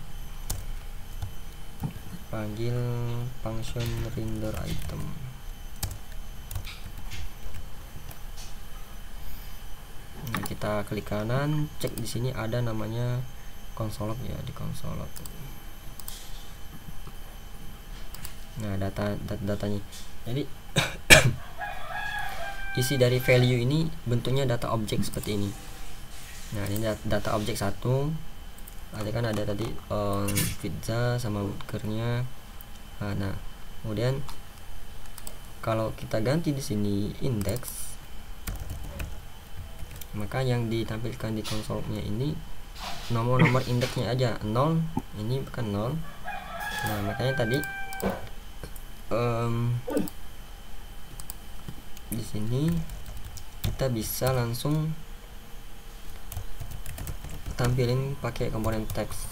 panggil function render item. Nah, kita klik kanan, cek di sini ada namanya console ya, di console. Nah, data, data datanya. Jadi isi dari value ini bentuknya data objek seperti ini. Nah, ini data, data objek satu. Ada kan ada tadi um, pizza sama burgernya. Nah, nah, kemudian kalau kita ganti di sini index, maka yang ditampilkan di konsolnya ini nomor-nomor indeksnya aja nol, ini bukan nol. Nah makanya tadi um, di sini kita bisa langsung tampilin pakai komponen teks,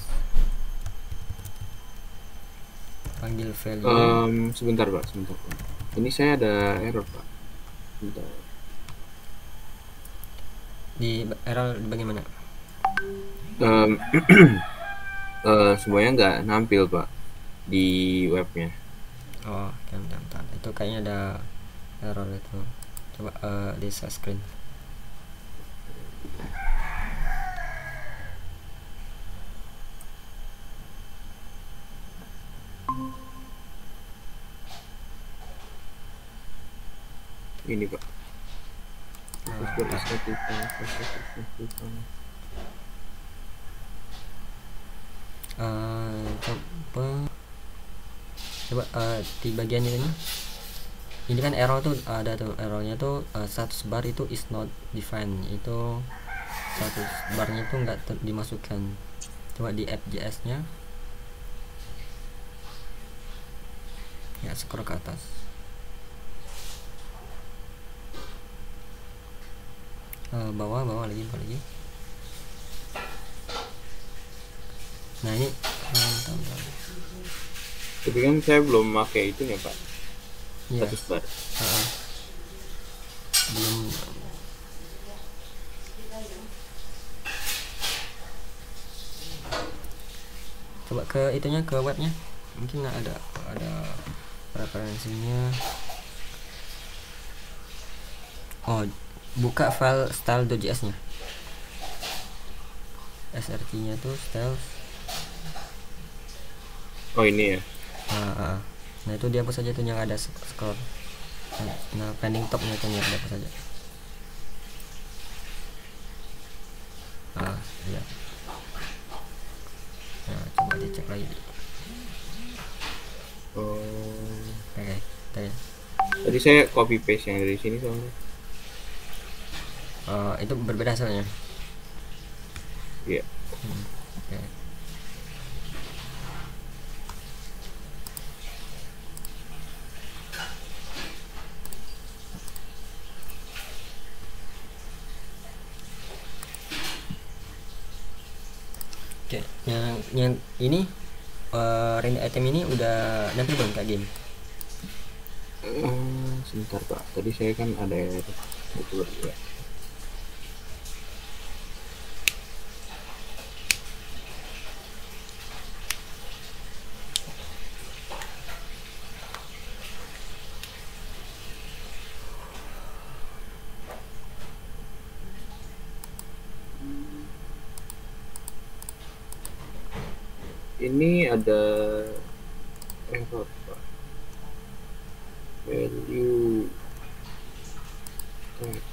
panggil value. Um, sebentar pak, sebentar pak. Ini saya ada error pak. Sebentar. Di error bagaimana? Um, uh, semuanya nggak nampil pak di webnya. Oh, bentar, itu kayaknya ada error itu. Coba uh, di share screen. ini pak. Uh, coba coba uh, di bagian ini ini kan error tuh ada tuh errornya tuh uh, status bar itu is not defined, itu status barnya itu enggak dimasukkan. Coba di app.js nya ya, scroll ke atas. Uh, bawah bawah lagi bawah lagi. Nah ini bentar, bentar. Tapi kan saya belum pakai itu ya pak, Iya. status bar. Uh-uh. Belum. Coba ke itunya, ke webnya, mungkin ada ada referensinya. Oh, buka file style.js nya, srt nya tuh style. Oh ini ya. Nah, uh, nah itu dia apa saja tuh yang ada scroll. Nah pending topnya tuh yang ada apa saja. Ah iya. Nah coba dicek lagi. Oh. Oke, okay, tadi. Tadi saya copy paste yang dari sini soalnya. Uh, itu berbeda hasilnya. Iya. Yeah. Hmm, oke. Okay. Oke, okay. yang yang ini uh, render item ini udah nempel belum kak game? Uh, sebentar pak, tadi saya kan ada itu ya. Ini ada error pak, value text.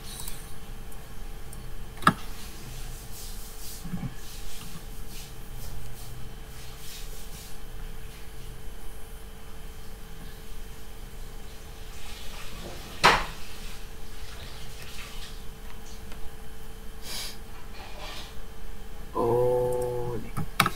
Oh ini.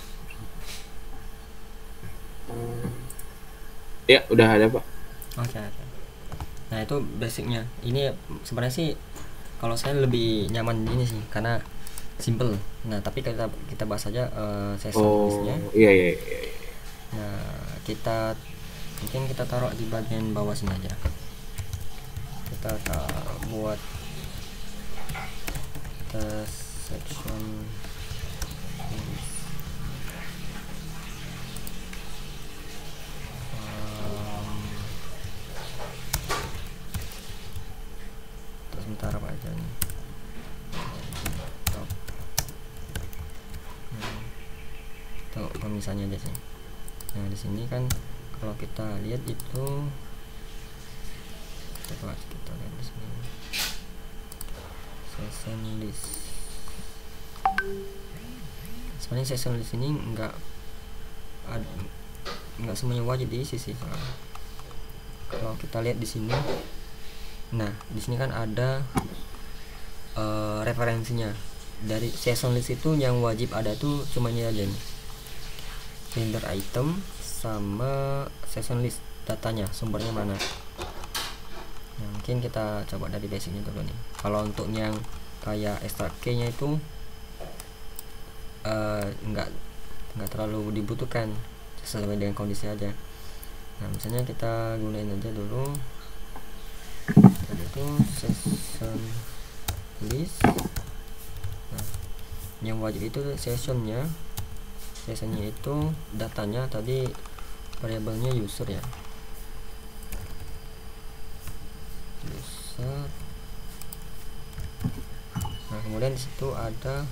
Ya udah ada pak. Oke, okay, okay. Nah itu basicnya. Ini sebenarnya sih kalau saya lebih nyaman ini sih karena simple. Nah tapi kita kita bahas aja uh, session oh, listnya. Iya, iya iya iya. Nah kita mungkin kita taruh di bagian bawah sini aja. Kita taruh buat kita section list. Sebentar apa aja nih. Top. Nah, tuh pemisahannya aja sih. Nah di sini kan kalau kita lihat itu, kita coba kita lihat di sini session list. Sebenarnya session list ini enggak ada, enggak semuanya wajib diisi sih. Kalau kita lihat di sini, nah di sini kan ada uh, referensinya dari session list itu. Yang wajib ada tuh cuma ini aja nih, render item sama session list, datanya sumbernya mana. Nah, mungkin kita coba dari basicnya dulu nih. Kalau untuk yang kayak extract key nya itu uh, enggak enggak terlalu dibutuhkan, sesuai dengan kondisi aja. Nah misalnya kita gunain aja dulu itu session list. Nah, yang wajib itu sessionnya, sessionnya itu datanya tadi variabelnya user ya, user. Nah kemudian disitu ada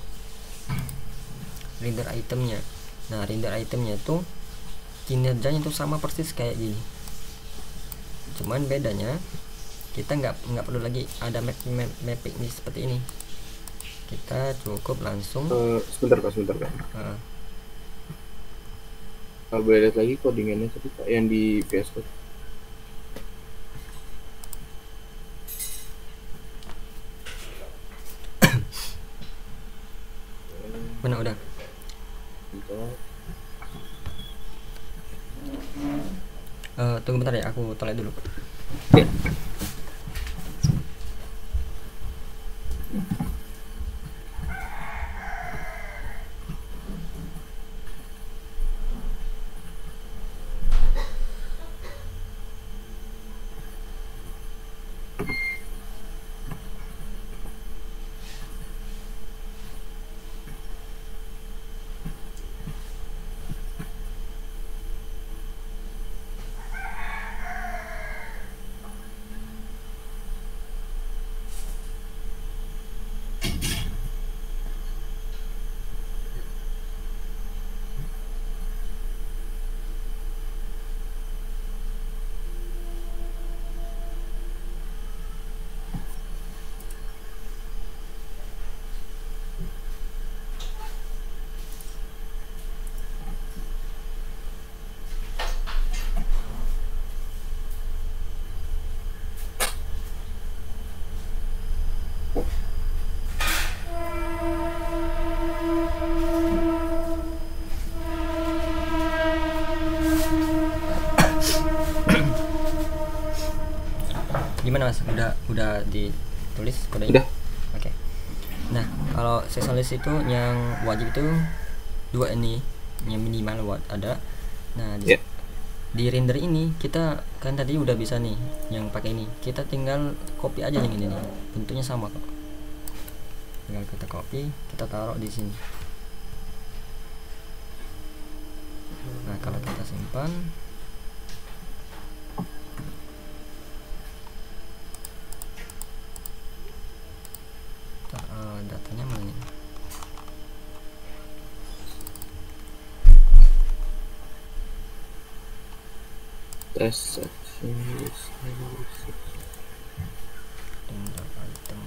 render itemnya. Nah render itemnya itu kinerjanya itu sama persis kayak gini, cuman bedanya kita nggak nggak perlu lagi ada map, map mapping ini seperti ini, kita cukup langsung uh, sebentar kak sebentar kak uh, kalau boleh lihat lagi codingannya tadi kak yang di V S Code. benar udah. Bentar. Uh, tunggu bentar ya, aku toilet dulu. Ya. Gimana mas, udah udah ditulis kodenya? Udah. Oke. Nah kalau session list itu yang wajib itu dua ini, yang minimal buat ada. Nah di, Yeah. di render ini kita kan tadi udah bisa nih yang pakai ini, kita tinggal copy aja yang ini nih, bentuknya sama kok, tinggal kita copy, kita taruh di sini. Nah kalau kita simpan, uh, datanya mana nih? Test section list. Render item.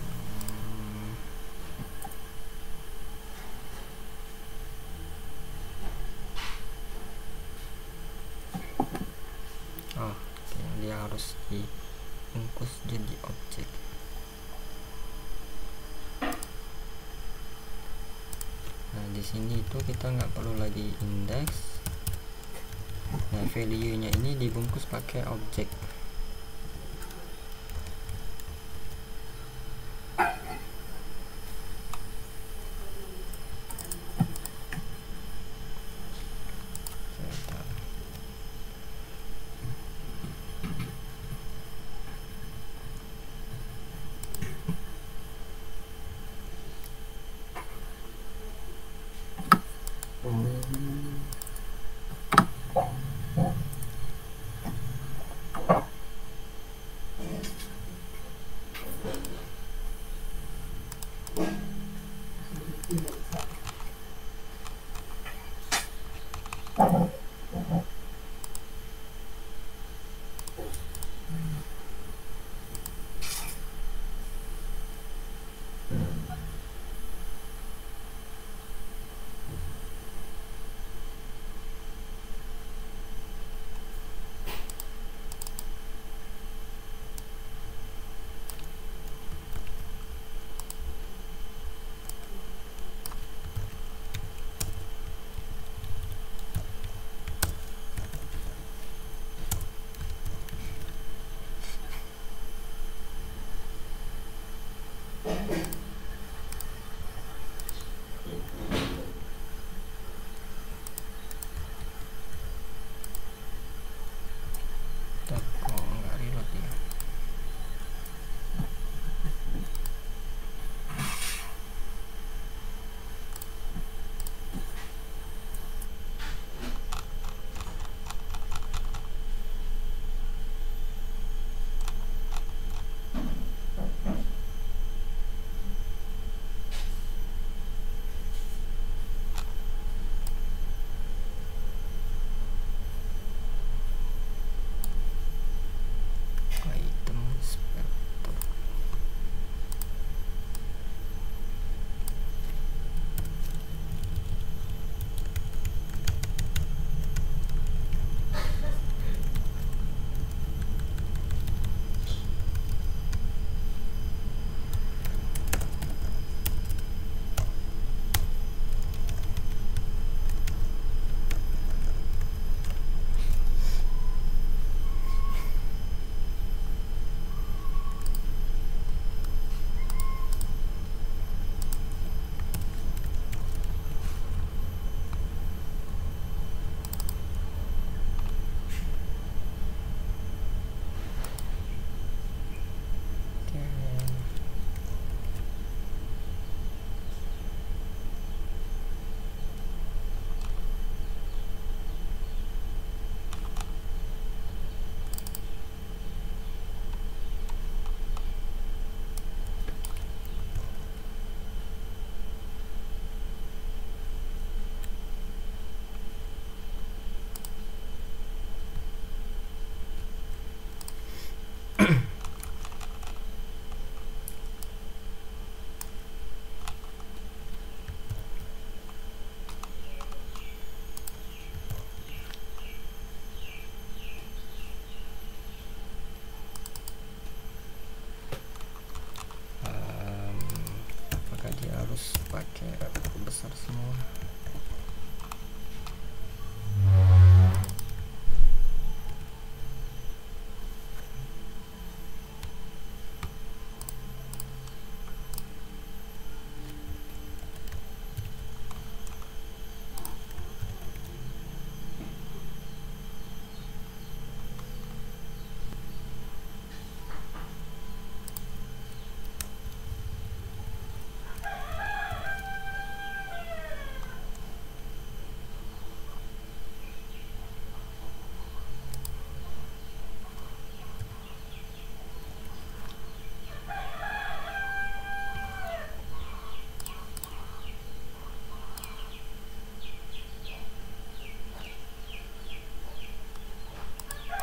Oh, oke, dia harus dibungkus jadi objek. Nah di sini itu kita nggak perlu lagi index. Nah value nya ini dibungkus pakai objek.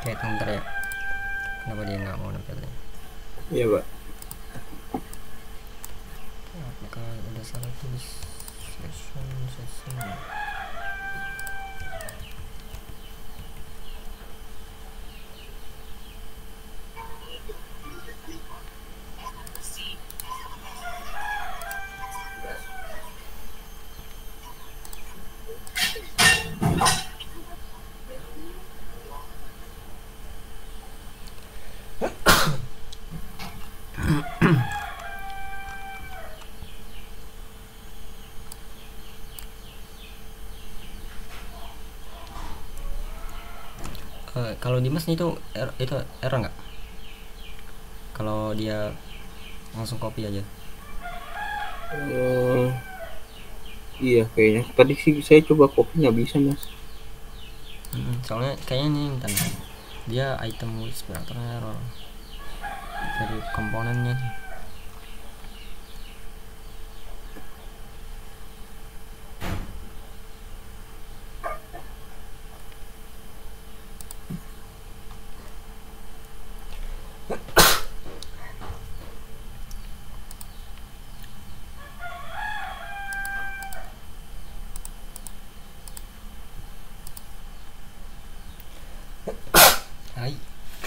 Oke, bentar ya, kenapa dia nggak mau nempelin? Iya pak. Apakah udah salah tulis session session? Uh, kalau Dimas itu er, itu error nggak? Kalau dia langsung copy aja. Uh, iya kayaknya. Tadi sih saya coba copy nggak bisa mas. Hmm, soalnya kayaknya nih bentar, dia item whisper error dari komponennya. Hai.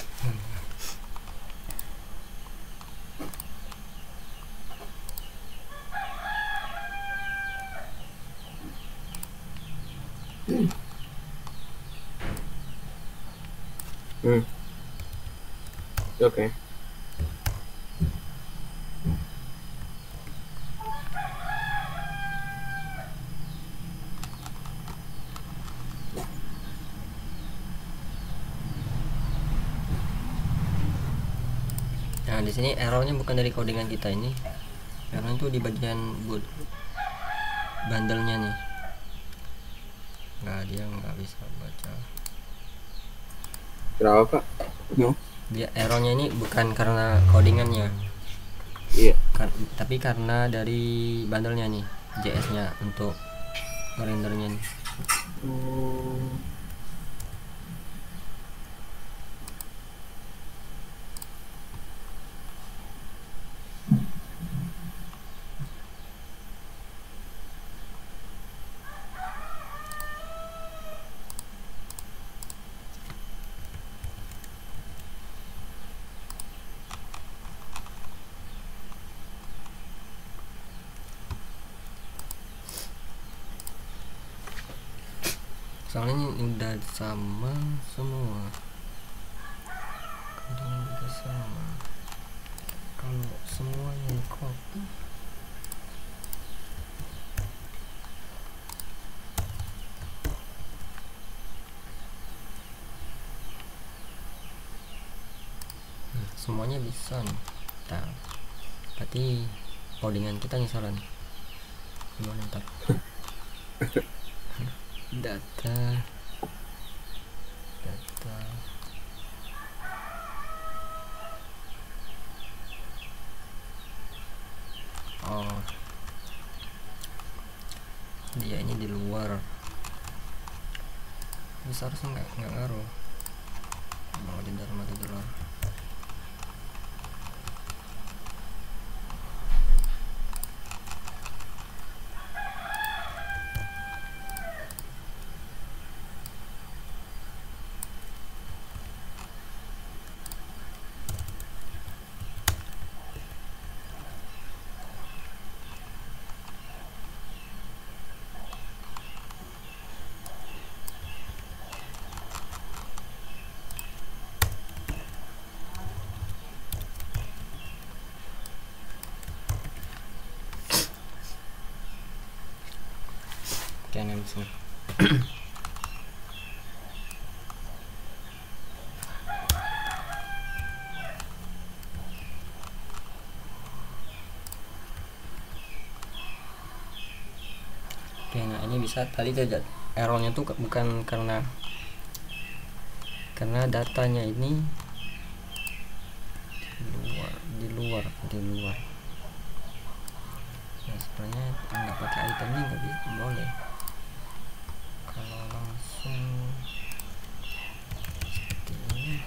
Hmm. Oke. Okay. Nah di sini errornya bukan dari codingan kita ini, errornya itu di bagian boot bandelnya nih. Nggak, dia nggak bisa baca. Kenapa pak? No. Dia errornya ini bukan karena codingannya. Iya. Kar tapi karena dari bandelnya nih, J S-nya untuk rendernya nih. Hmm. Soalnya ini udah sama semua, codingan udah sama. Kalau semuanya copy, semuanya bisa nih. Nah, berarti codingan kita nyesalan. Gimana ntar? data data oh dia ini di luar, bisa harusnya nggak nggak ngaruh mau di dalam atau di luar. Jangan sini. Oke, nah ini bisa tadi tidak errornya tuh bukan karena karena datanya ini di luar di luar di luar. Nah sebenarnya nggak pakai item ini nggak bisa, boleh. Kalau langsung seperti ini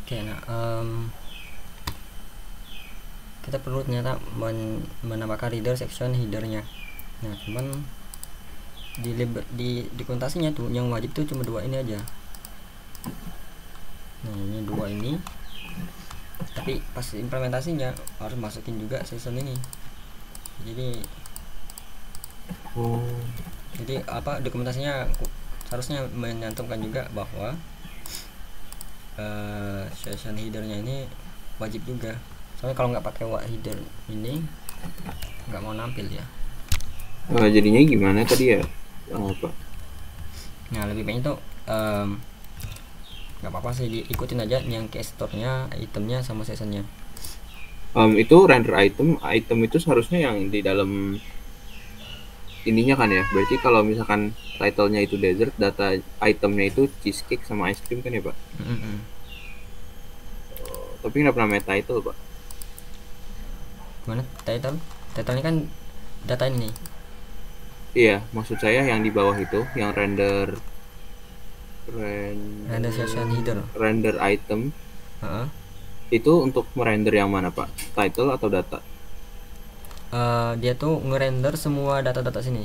Oke, nah em, kita perlu ternyata men- menambahkan reader section headernya. Nah cuman di lib- di dokumentasinya tuh yang wajib tuh cuma dua ini aja. Nah ini dua ini, tapi pas implementasinya harus masukin juga season ini. Jadi Oh. jadi apa dokumentasinya ku- seharusnya menyantumkan juga bahwa eh, session headernya ini wajib juga. Soalnya kalau nggak pakai wa- header ini nggak mau nampil ya. Eh, jadinya gimana tadi ya? Oh, Pak. Nah lebih baik itu em, nggak apa-apa sih diikutin aja yang ke store-nya, itemnya sama sessionnya. Em, itu render item, item itu seharusnya yang di dalam ininya kan ya. Berarti kalau misalkan title-nya itu dessert, data itemnya itu cheesecake sama ice cream kan ya, Pak? Mm-mm. Tapi nggak pernah namanya title, Pak. Gimana title? Title ini kan data ini nih. Iya, maksud saya yang di bawah itu, yang render render, Render session header. render item Heeh. itu untuk merender yang mana, Pak? Title atau data? Eh, dia tuh ngerender semua data-data sini.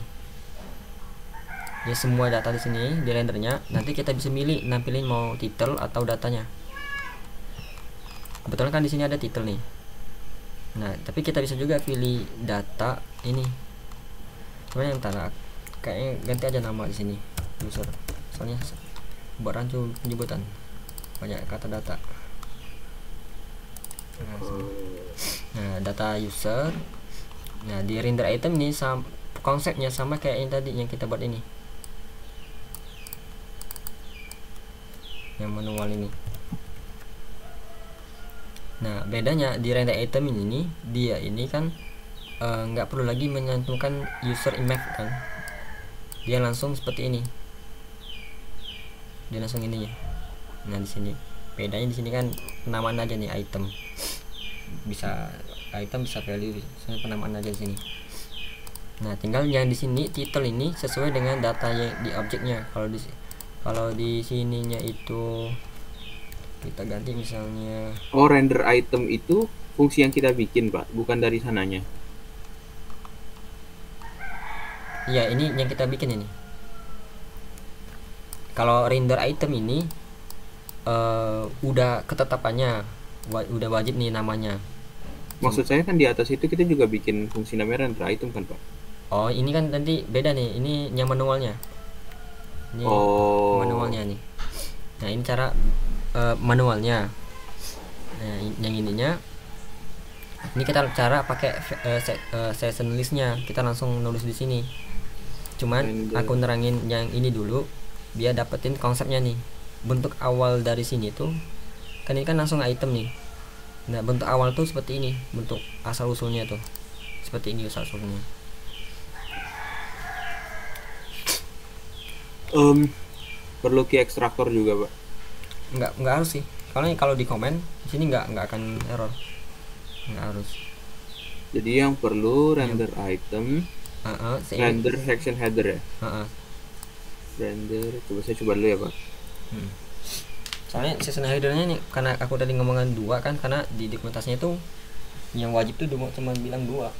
Ya semua data di sini di rendernya. Nanti kita bisa milih nampilin mau title atau datanya. Kebetulan kan di sini ada title nih. Nah, tapi kita bisa juga pilih data ini. Cuman yang tara kayaknya ganti aja nama di sini user. Soalnya buat rancu penyebutan banyak kata data. Nah, nah, data user. Nah, di render item ini sam konsepnya sama kayak yang tadi yang kita buat ini. Yang manual ini. Nah, bedanya di render item ini dia ini kan nggak uh, perlu lagi menyantumkan user image kan. Dia langsung seperti ini. Dia langsung ini ya. Nah, di sini bedanya di sini kan penamaan aja nih item. Bisa item bisa value, saya penamaan aja di sini. Nah, tinggal yang di sini title ini sesuai dengan data yang di objeknya. Kalau di kalau di sininya itu kita ganti misalnya. Oh, render item itu fungsi yang kita bikin, Pak, bukan dari sananya. Iya, ini yang kita bikin ini. Kalau render item ini uh, udah ketetapannya, wa udah wajib nih namanya. Maksud saya kan di atas itu kita juga bikin fungsi namanya render item kan, Pak? Oh, ini kan nanti beda nih. Ini yang manualnya. Ini oh. manualnya nih. Nah, ini cara uh, manualnya. Nah, yang ininya ini kita cara pakai uh, se uh, session listnya. Kita langsung nulis di sini. Cuman render. Aku nerangin yang ini dulu biar dapetin konsepnya nih. Bentuk awal dari sini tuh kan ini kan langsung item nih. Nah, bentuk awal tuh seperti ini, bentuk asal usulnya tuh seperti ini asal usulnya. Um, perlu key extractor juga, Pak? Nggak nggak harus sih. Kalau kalau di komen di sini nggak nggak akan error. Nggak harus. Jadi yang perlu render ya. Item, uh -uh, render section header ya. Uh -uh. Render, coba saya coba dulu ya, Pak. Hmm. Soalnya season headernya nih karena aku tadi ngomongin dua kan, karena di dokumentasinya itu yang wajib tuh cuma bilang dua.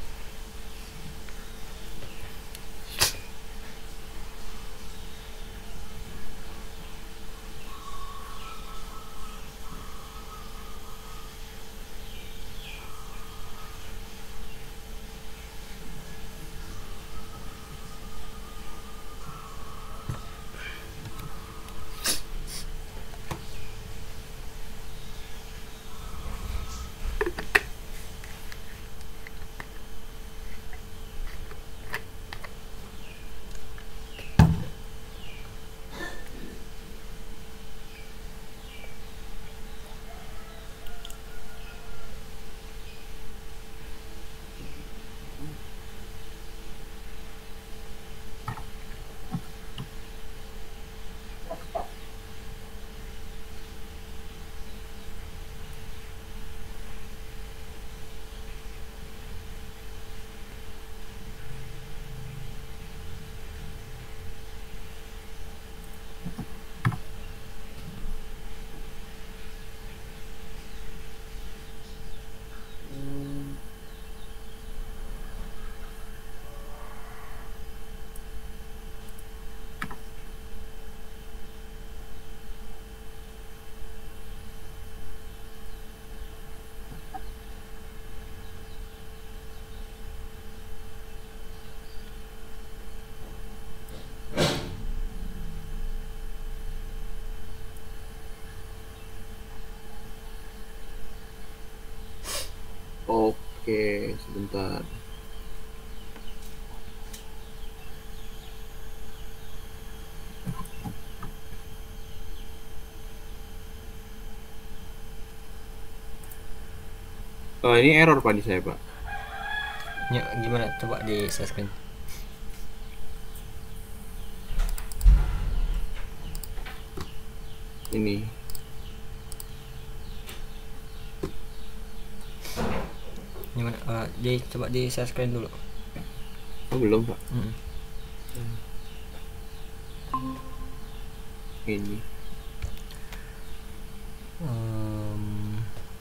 Oke, sebentar. Oh, ini error Pak di saya, Pak. Ya, gimana? Coba di share screen. Ini. Gimana? Uh, di coba di share screen dulu. Oh, belum, Pak. Mm. Ini. Um,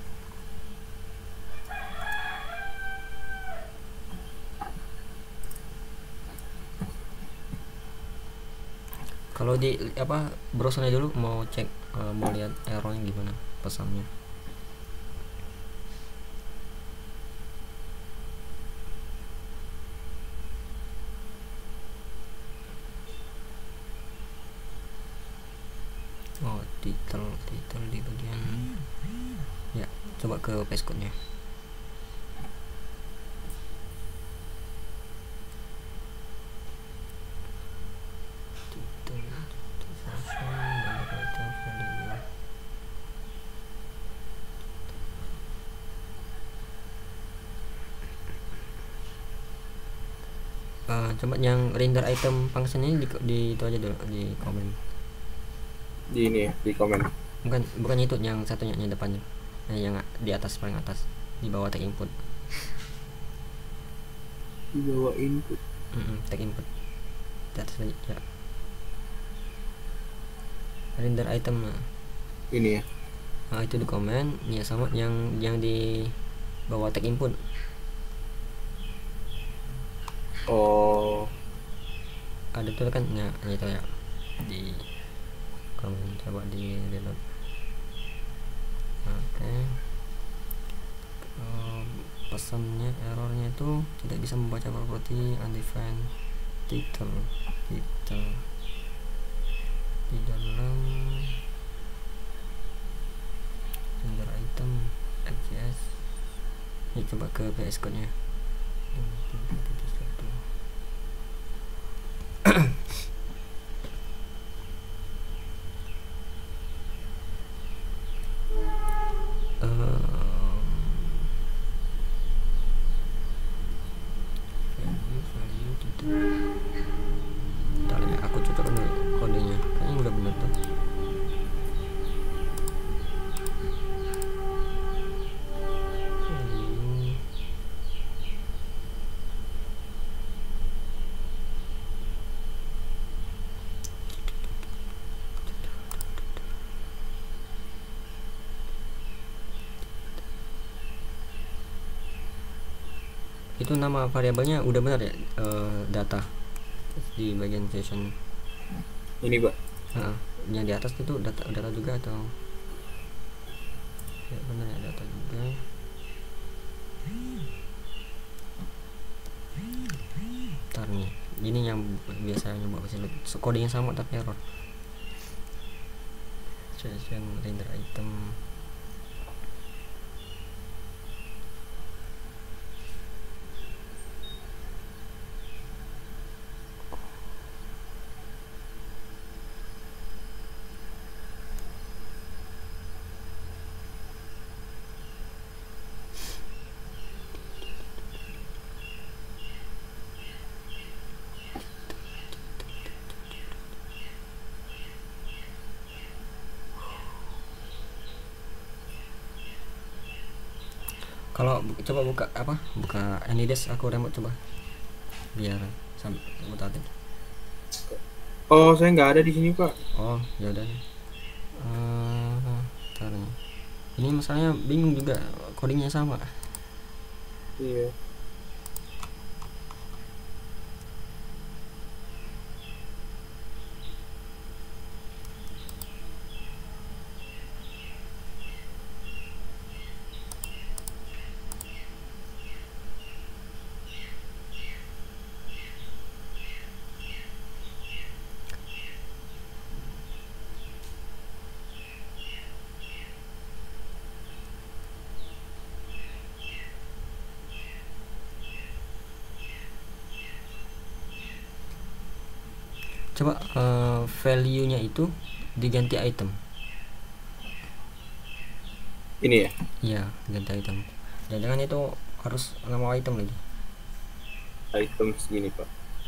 kalau di apa browsernya dulu mau cek, uh, mau lihat errornya gimana pesannya. Oh, titel titel di bagian ya, coba ke paste code nya. Uh, coba yang render item function ini di, di itu aja dulu di komen. Di ini ya, di komen. Bukan bukan itu, yang satunya yang depannya. Nah, yang di atas, paling atas di bawah tag input. Di bawah input. Mm -mm, tag input. Di atas lagi ya. Render item. Nah. Ini ya. Nah, itu di komen ya, sama yang yang di bawah tag input. Oh, Ada tuh kan ya, itu ya di komen. Coba di reload. Oke. Okay. Um, pesannya, errornya itu tidak bisa membaca properti undefined title title di dalam render item X S. Ya, coba ke P S Code nya. Bentar ya, aku cocokkan dulu kodenya. Kayaknya udah bener tuh. Itu nama variabelnya udah benar ya, uh, data di bagian session. ini Pak. Nah, yang di atas itu data data juga atau ya, benar ya, data juga. Ntar nih, ini yang biasanya buat codingnya sama tapi error. Session render item. Kalau coba buka apa? Buka Anydesk, aku remote coba. Biar sampai mutatin. Oh, saya nggak ada di sini Pak. Oh, ya udah. Uh, ini masalahnya bingung juga, codingnya sama. Iya. coba uh, value-nya itu diganti item. Ini ya? Iya, ganti item. Jangan-jangan itu harus nama item lagi. Item segini pak.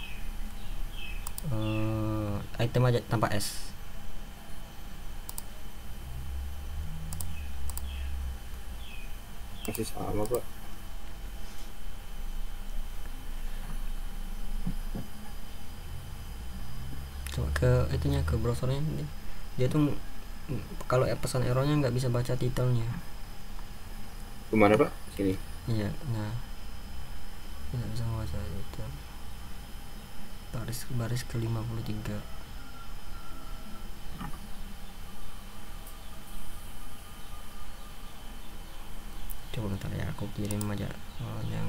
Uh, item aja tanpa S. Masih sama pak. Coba ke itunya, ke browsernya. Dia tuh kalau pesan errornya nggak bisa baca titelnya. Kemana pak? Sini. Iya, nah tidak bisa membaca itu. Baris baris ke lima puluh tiga. Coba bentar ya, aku kirim aja oh, yang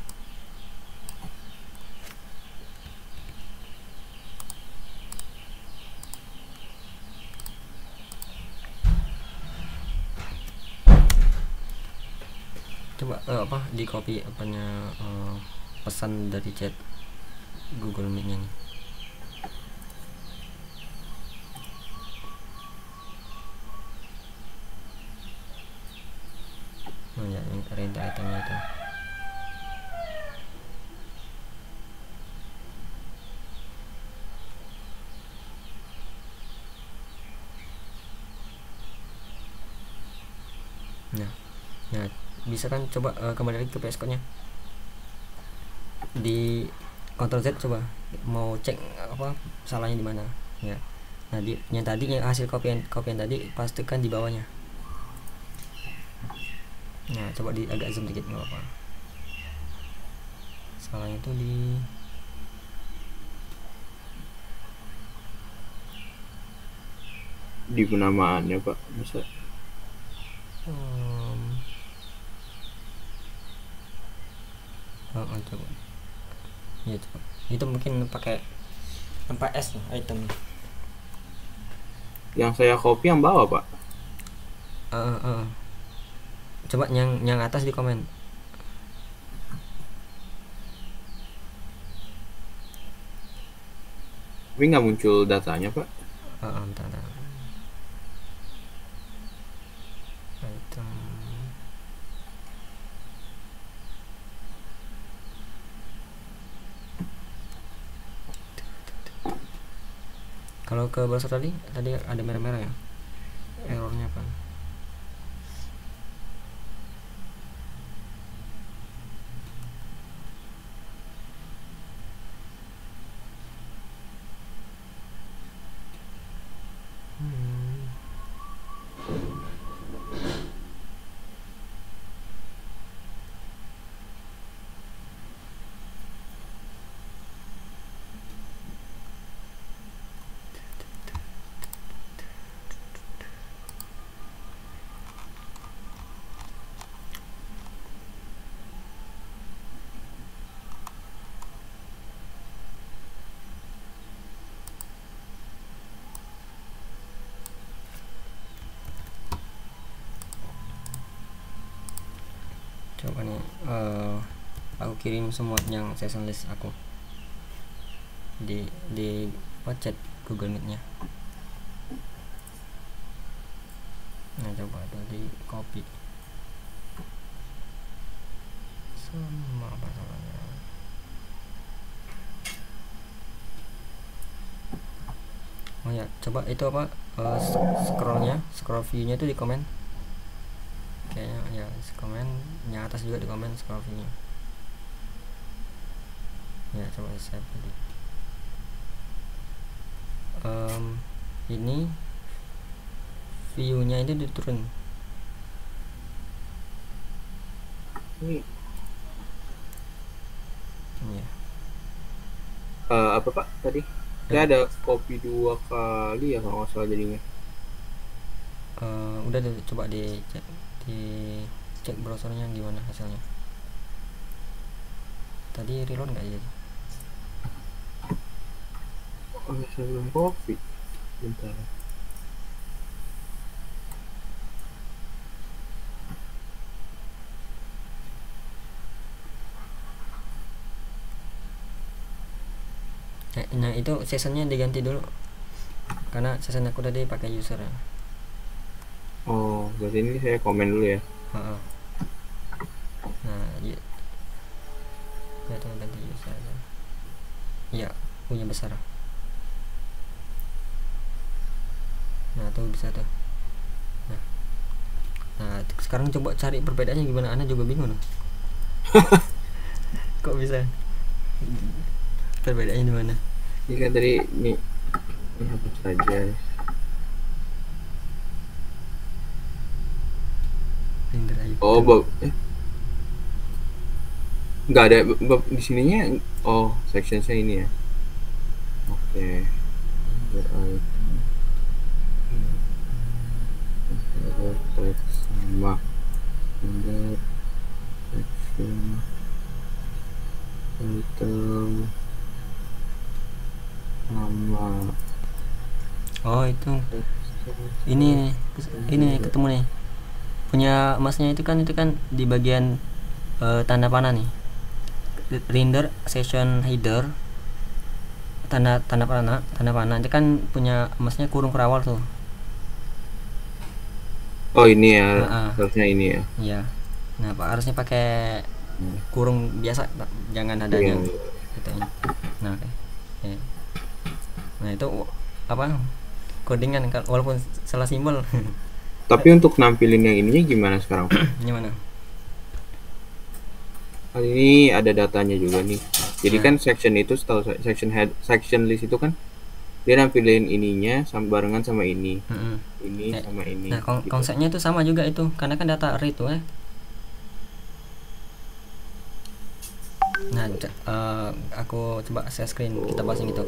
coba uh, apa di copy apanya uh, pesan dari chat Google Meet-nya nih. Oh ya, ini rent itemnya itu. Nah, nah bisa kan coba uh, kembali lagi ke P S Code nya di Ctrl Z, coba mau cek apa salahnya di mana ya. Nah di yang tadi yang hasil kopian kopian tadi pastikan di bawahnya. Nah coba di agak zoom dikit, nggak apa, salahnya itu di di penamaannya pak, bisa. um, oh, oh, coba ya, coba itu mungkin pakai tanpa S item. Yang saya copy yang bawah pak. Uh, uh, uh. Coba yang yang atas di komen. Tapi nggak muncul datanya pak. Uh, uh, bentar, bentar. Item. Kalau ke browser tadi tadi ada merah-merah ya, errornya apa? Hmm. Coba nih, uh, aku kirim semua yang session list aku di di chat Google Meet-nya. Nah coba tadi copy sama apa salahnya. Oh ya, coba itu apa uh, scrollnya, scroll view-nya itu di komen. Kayaknya ya, komen yang atas juga di komen scroll view-nya. Ya coba save tadi. Um, ini view-nya itu diturun. Ini Ya. uh, apa pak tadi? Saya ada copy dua kali ya kalau nggak salah jadinya. Uh, udah deh, coba dicek di cek browsernya gimana hasilnya. Tadi reload nggak jadi? Oh, saya belum copy. Bentar. Nah, nah itu seasonnya diganti dulu karena season aku tadi pakai user ya. Oh, berarti ini saya komen dulu ya. Ha-ha. Nah ya, kita ganti user aja. Ya punya besar. Nah tuh bisa tuh. Nah, nah sekarang coba cari perbedaannya gimana, Ana juga bingung. Kok bisa perbedaannya di mana? Ini kan tadi ini, ini hapus saja. Render aja. Oh, bab, eh. Nggak ada bab di sininya. Oh, sectionsnya ini ya. Oke. Teks sama under section item nama. Oh itu ini ini ketemu nih punya masnya itu kan itu kan di bagian uh, tanda panah nih, render session header tanda tanda panah tanda panah itu kan punya masnya kurung kerawal tuh. Oh ini ya, Nah, harusnya ini ya. Iya. Nah pak harusnya pakai kurung biasa, jangan adanya. Iya. Gitu. Nah oke. Okay. Nah itu apa codingan kan walaupun salah simbol. Tapi untuk nampilin yang ininya gimana sekarang? Gimana? Kali ini ada datanya juga nih. Jadi Nah. kan section itu setahu saya, section head section list itu kan dia nampilin ininya sama barengan sama ini. Mm-mm. Ini Ya. sama ini. Nah kon- gitu. konsepnya itu sama juga itu karena kan data array itu ya. Nah uh, aku coba share screen kita bahas yang itu.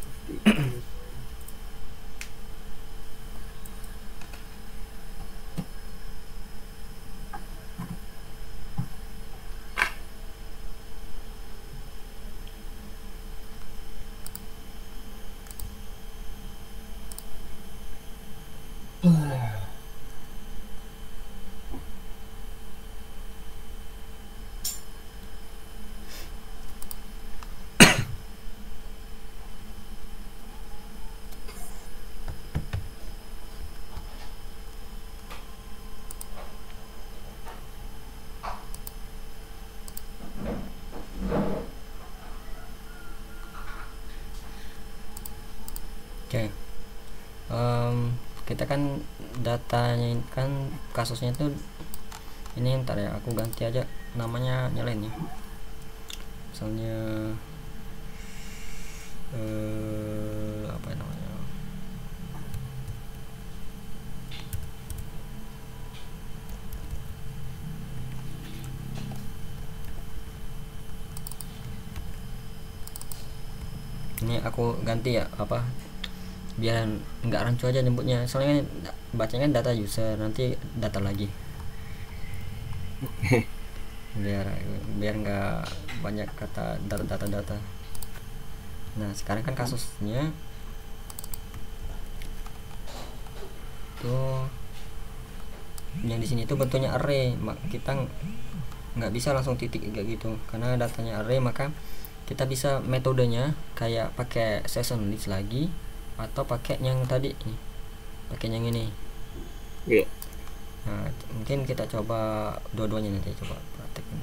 Oke. Okay. Um, kita kan datanya kan kasusnya itu ini ntar ya aku ganti aja namanya nyalain ya. Misalnya eh, apa namanya? Ini aku ganti ya apa? Biar nggak rancu aja nyebutnya, soalnya bacanya kan data user nanti data lagi. biar biar nggak banyak kata data data. Nah sekarang kan kasusnya tuh yang di sini itu bentuknya array, kita nggak bisa langsung titik kayak gitu karena datanya array, maka kita bisa metodenya kayak pakai session list lagi atau pakai yang tadi nih, pakai yang ini. Iya. Nah mungkin kita coba dua-duanya nanti, coba praktekin.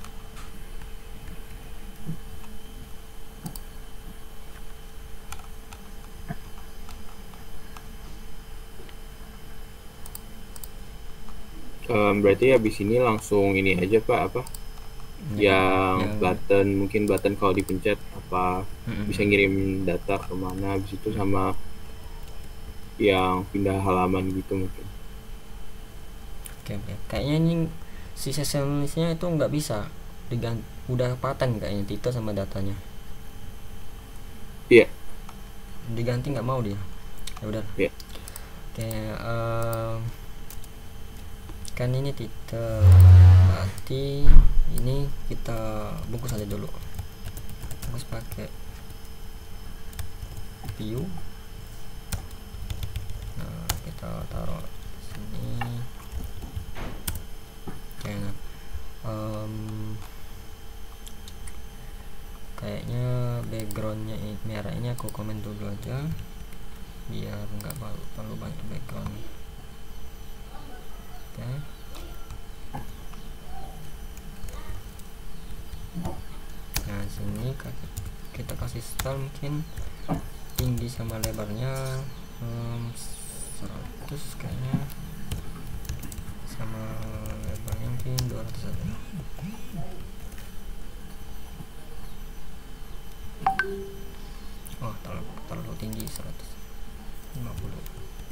Um, berarti habis ini langsung ini aja Pak apa? Yang, yang button mungkin button kalau dipencet apa mm-hmm. bisa ngirim data kemana, habis itu sama yang pindah halaman gitu mungkin. Oke, oke. Kayaknya ini si session listnya itu nggak bisa diganti, udah paten kayaknya titel sama datanya. Iya. Diganti nggak mau dia. Ya udah. Iya. Oke, um, kan ini titel, berarti ini kita bungkus aja dulu. Bungkus pakai view. Nah, kita taruh sini. Oke, nah, um, kayaknya backgroundnya merah ini aku komen dulu aja biar nggak perlu banyak background. Oke. Nah sini kita kasih style mungkin tinggi sama lebarnya um, seratus kayaknya, sama lebarnya mungkin dua ratus aja. Oh terlalu, terlalu tinggi, seratus lima puluh.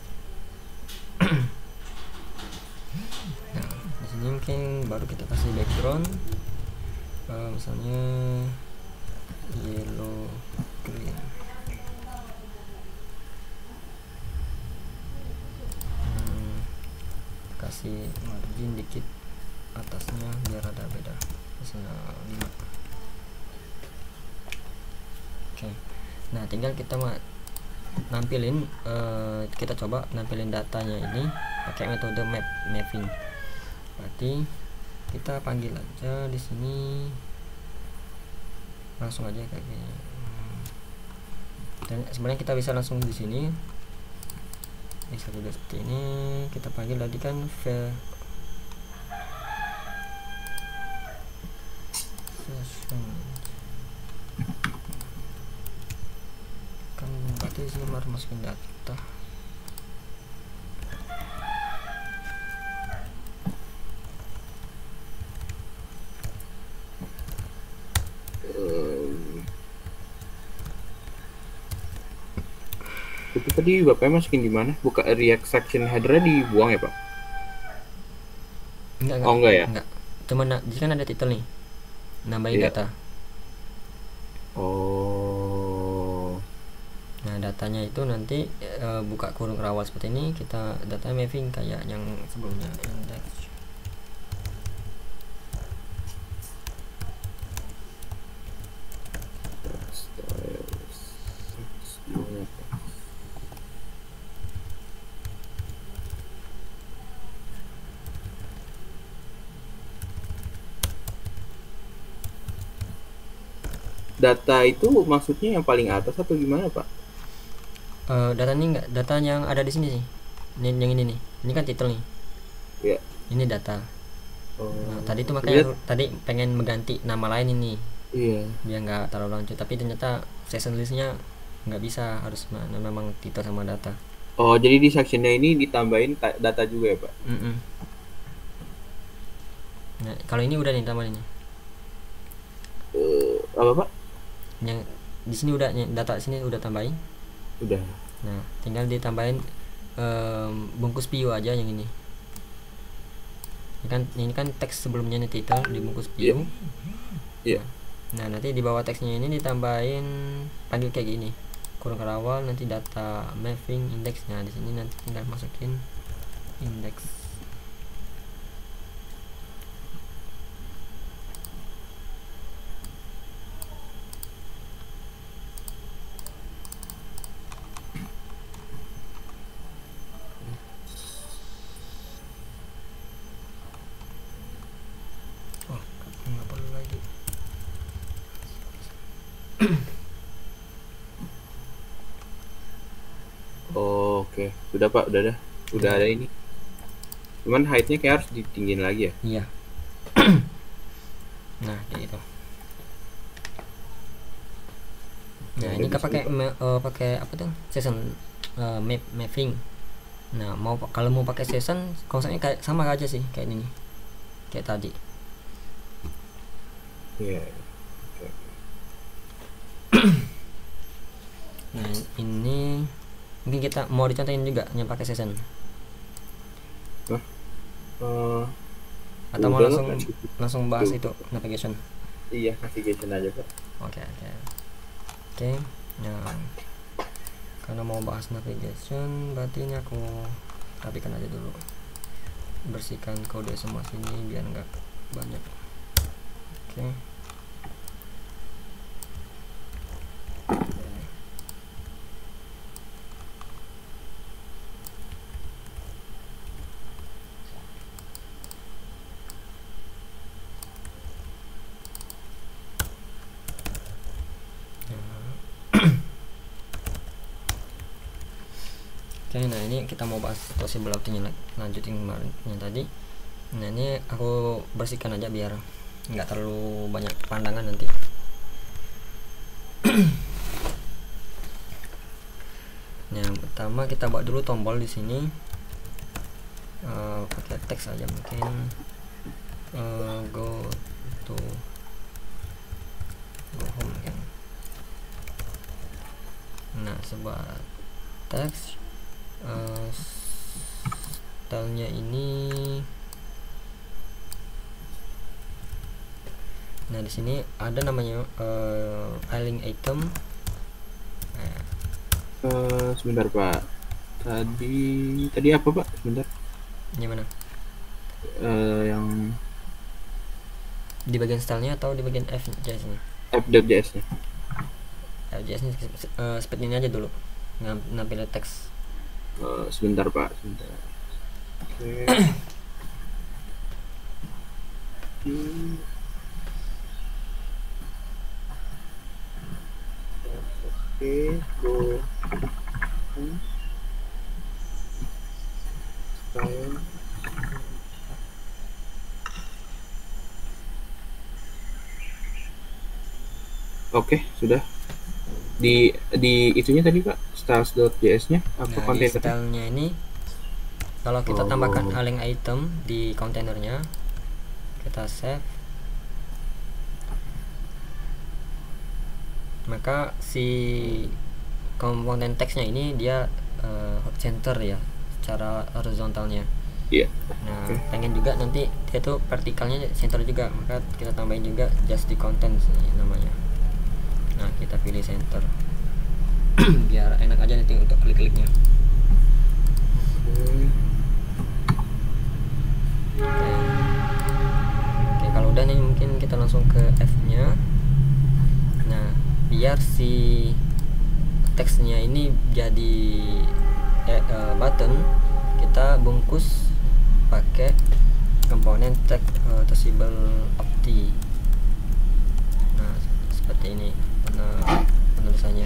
Nah di sini mungkin baru kita kasih background, uh, misalnya yellow green. Hmm, kasih margin dikit atasnya biar ada beda, misalnya lima. Oke. Nah tinggal kita nampilin, uh, kita coba nampilin datanya ini pakai metode map mapping. Berarti kita panggil aja di sini langsung aja kayak gini. Dan sebenarnya kita bisa langsung di sini bisa juga seperti ini. Kita panggil tadi kan version kan, berarti di sini harus masukin data. Itu tadi Bapaknya masukin di mana? Buka React section header dibuang ya, Pak? Enggak, oh enggak ya? Enggak. Cuma nah, di kan ada title nih. Nambahin Iya. data. Oh. Nah, datanya itu nanti e, buka kurung rawal seperti ini, kita data mapping kayak yang sebelumnya, index. Data itu maksudnya yang paling atas atau gimana, Pak? Uh, data ini enggak, data yang ada di sini sih. Ini yang ini nih. Ini kan title nih. Iya. Ini data. Oh. Nah, tadi itu makanya Lihat. tadi pengen mengganti nama lain ini. Iya. Biar nggak terlalu lanjut, tapi ternyata section listnya nggak bisa, harus memang title sama data. Oh, jadi di sectionnya ini ditambahin data juga ya, Pak? Mm -mm. Nah, kalau ini udah nih tambahin ini. Uh, apa, Pak? Yang di sini udah, data sini udah tambahin. Udah. Nah, tinggal ditambahin um, bungkus view aja yang ini. Ini kan ini kan teks sebelumnya nih title dibungkus view. Iya. Yeah. Yeah. Nah, nanti di bawah teksnya ini ditambahin panggil kayak gini. Kurung awal nanti data mapping indeksnya, di sini nanti tinggal masukin indeks. Oh, oke, okay. Udah Pak, udah dah, udah ada ini. Cuman height-nya kayak harus ditinggiin lagi ya? Iya. Nah, kayak gitu. Nah, ini kita pakai uh, pakai apa tuh? Season uh, map mapping. Nah, mau kalau mau pakai season konsepnya kayak sama aja sih kayak ini. Kayak tadi. Iya. Yeah. Okay. Nah, ini mungkin kita mau dicontohin juga yang pakai season. Hah? Uh, Atau mau langsung langsung bahas itu navigation. Iya, navigation aja Pak. Oke, okay, oke. Okay. Oke. Okay. Nah, karena mau bahas navigation, berarti ini aku rapikan aja dulu. Bersihkan kode semua sini biar enggak banyak. Oke. Okay. Oke, nah ini kita mau bahas possible routingnya, lanjutin kemarin yang tadi. Nah ini aku bersihkan aja biar nggak terlalu banyak pandangan nanti. Nah, yang pertama kita buat dulu tombol di sini, uh, pakai teks aja mungkin, uh, go to go home kan. Nah, sebuah teks, uh, stylenya ini. Nah di sini ada namanya uh, ailing item. Nah, uh, sebentar Pak, tadi tadi apa Pak, sebentar, gimana? Uh, yang Di bagian stylenya atau di bagian F J S nya? F.js nya. F.js nya uh, seperti ini aja dulu, nampil teks. Uh, sebentar Pak, sebentar. Oke. hmm. Oke, go style. Oke, sudah. Di di itunya tadi Pak, styles.js nya apa Nah, konten di stylenya ini kalau kita Oh. tambahkan ailing item di kontainernya, kita save, maka si komponen teksnya ini dia uh, center ya secara horizontalnya. Iya. Nah, Oke. pengen juga nanti dia tuh vertikalnya center juga, maka kita tambahin juga just di content namanya. Nah, kita pilih center biar enak aja nanti untuk klik-kliknya. Oke. Oke. Oke, kalau udah nih mungkin kita langsung ke F nya. Nah, biar si teksnya ini jadi eh, uh, button, kita bungkus pakai komponen tag uh, possible opti. Nah, seperti ini penulisannya.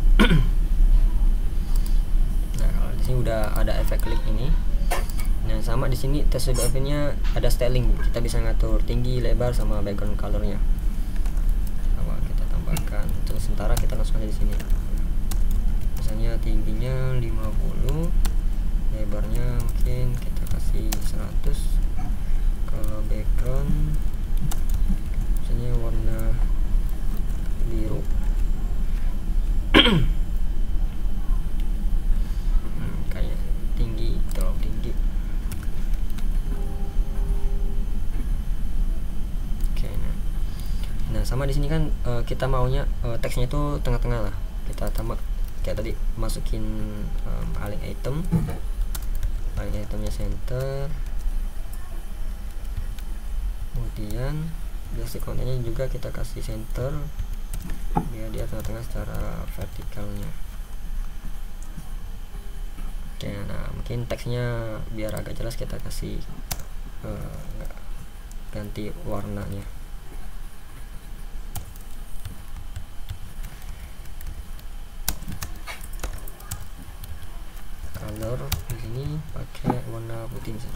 Nah, kalau di sini udah ada efek klik ini. Nah, sama di sini possible opti-nya ada styling, kita bisa ngatur tinggi, lebar, sama background colornya. Coba kita tambahkan. Untuk sementara kita langsung aja di sini. Misalnya tingginya lima puluh, lebarnya mungkin kita kasih seratus. Kalau background misalnya warna biru. hmm, kayak tinggi, terlalu tinggi. Oke, nah. Nah, sama di sini kan uh, kita maunya uh, teksnya itu tengah-tengah lah. Kita tambah kayak tadi, masukin um, ailing item. Ailing itemnya center. Kemudian basic kontennya juga kita kasih center biar dia tengah-tengah secara vertikalnya. Oke, nah mungkin teksnya biar agak jelas kita kasih uh, ganti warnanya. Color di sini pakai warna putih misalnya.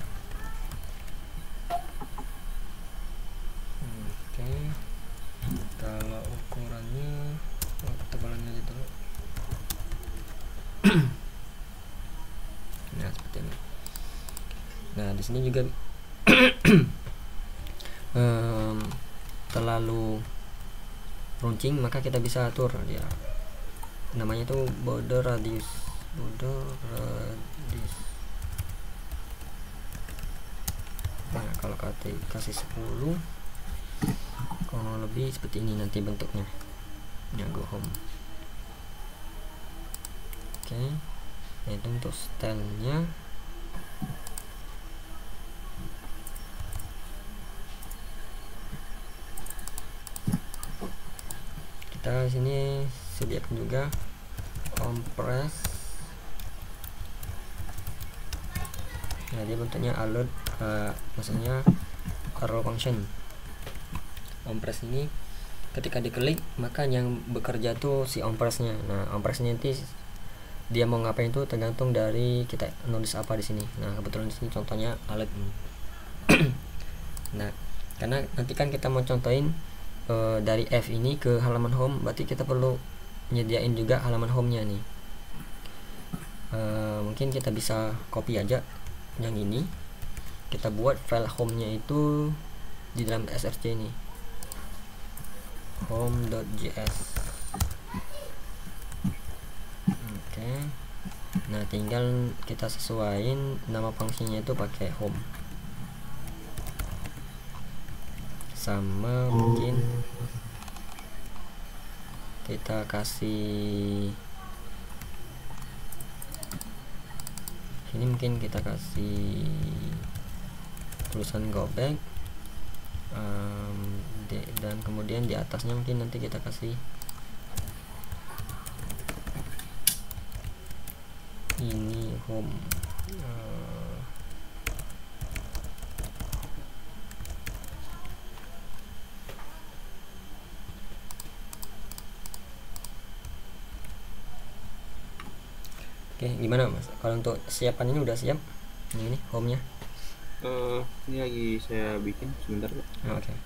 Oke, kalau ukurannya, oh, ketebalannya aja dulu. Nah, seperti ini. Nah, di sini juga um, terlalu runcing, maka kita bisa atur ya. Namanya itu border radius. Border radius. Nah, kalau kasih sepuluh, kurang lebih seperti ini nanti bentuknya. Ya, go home. Oke, okay. Nah, itu untuk stylenya. Kita sini sediakan juga compress. Nah, dia bentuknya alert, uh, maksudnya arrow function. Compress ini ketika diklik maka yang bekerja tuh si compressnya. Nah, compressnya nanti dia mau ngapain itu tergantung dari kita nulis apa di sini. Nah kebetulan di sini contohnya alert. Nah karena nanti kan kita mau contohin e, dari F ini ke halaman home, berarti kita perlu nyediain juga halaman home-nya nih. E, mungkin kita bisa copy aja yang ini, kita buat file home-nya itu di dalam src ini, home.js. Oke, nah tinggal kita sesuaiin nama fungsinya itu pakai home, sama mungkin kita kasih ini, mungkin kita kasih tulisan go back, um, di, dan kemudian di atasnya mungkin nanti kita kasih ini home. uh, Oke, gimana mas? Kalau untuk siapan ini udah siap? Ini, ini home-nya. Uh, ini lagi saya bikin sebentar Pak. Oh, oke. Okay.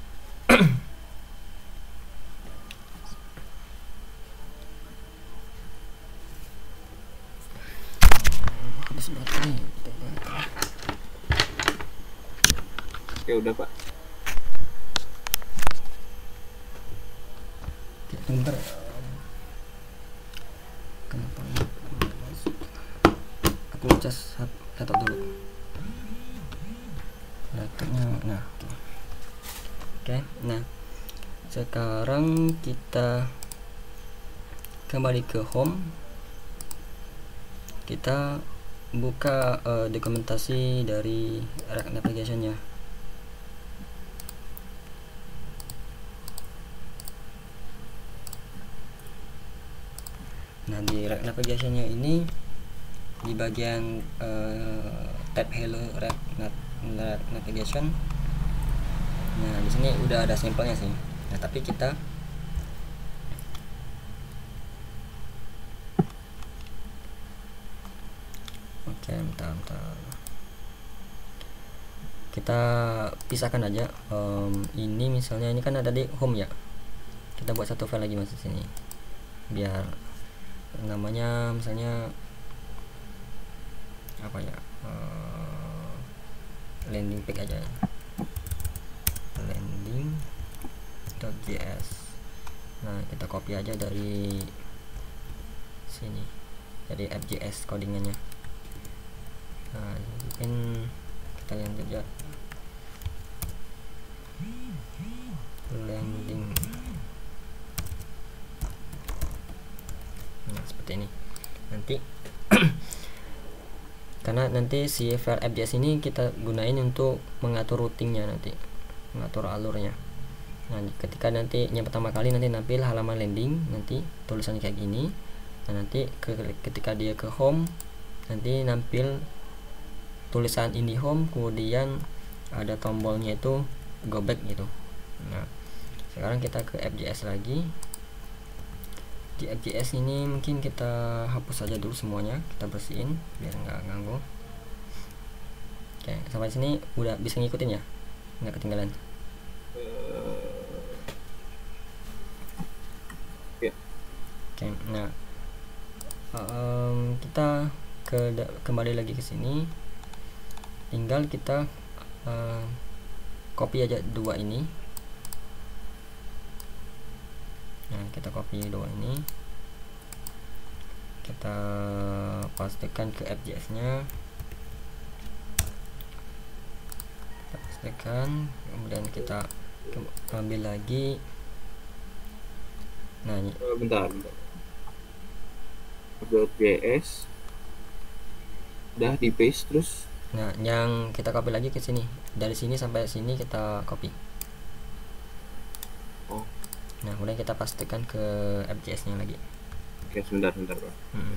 Habis baterai. Oke, udah Pak. Oke, bentar. Kenapa? Aku cas laptop dulu. Laptopnya, nah, oke. Okay. Oke, okay, nah sekarang kita kembali ke home. Kita buka uh, dokumentasi dari React Navigation-nya. Nah di React Navigation-nya ini di bagian uh, tab Hello React Navigation. Nah di sini udah ada sampelnya sih. Nah tapi kita oke, bentar, bentar. Kita pisahkan aja. Um, ini misalnya ini kan ada di home ya. Kita buat satu file lagi mas di sini. Biar namanya misalnya apa ya, uh, landing page aja, landing.js. Nah kita copy aja dari sini, dari F J S codingannya. Nah mungkin kita yang saja landing. Nah seperti ini nanti. Karena nanti si file F J S ini kita gunain untuk mengatur routingnya, nanti mengatur alurnya. Nah ketika nanti yang pertama kali nanti nampil halaman landing, nanti tulisannya kayak gini. Nah nanti ke, ketika dia ke home nanti nampil tulisan ini home, kemudian ada tombolnya itu go back gitu. Nah sekarang kita ke F J S lagi. Di F J S ini mungkin kita hapus saja dulu semuanya, kita bersihin biar nggak ganggu. Oke, sampai sini udah bisa ngikutin ya, nggak ketinggalan. Ya. Oke, nah um, kita ke kembali lagi ke sini, tinggal kita uh, copy aja dua ini. Nah kita copy dua ini, kita pastikan ke F J S nya, kita pastikan, kemudian kita ambil lagi. Nah ini uh, bentar bentar .js udah di paste terus. Nah yang kita copy lagi ke sini, dari sini sampai sini kita copy. Oh. Nah kemudian kita pastikan ke F J S nya lagi. Oke sebentar sebentar Pak. Hmm.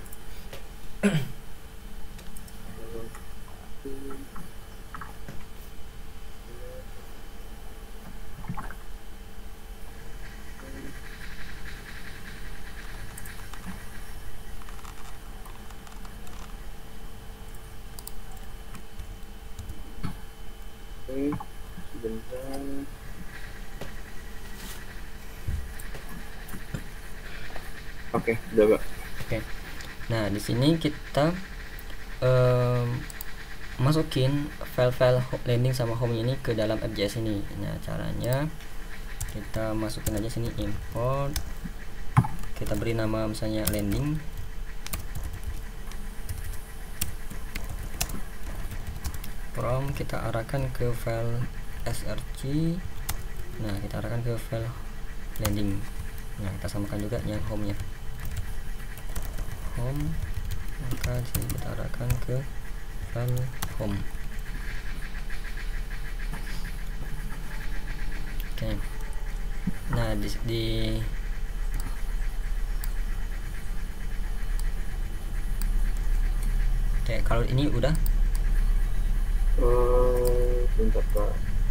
Oke, sudah Pak. Oke. Nah, di sini kita um, masukin file-file landing sama home ini ke dalam F J S ini. Nah, caranya kita masukin aja sini import, kita beri nama misalnya landing, from kita arahkan ke file src. Nah, kita arahkan ke file landing. Nah, kita samakan juga yang home nya, home, maka sini kita arahkan ke file home. Oke. Nah, di, di Oke, kalau ini udah uh, bentar Pak.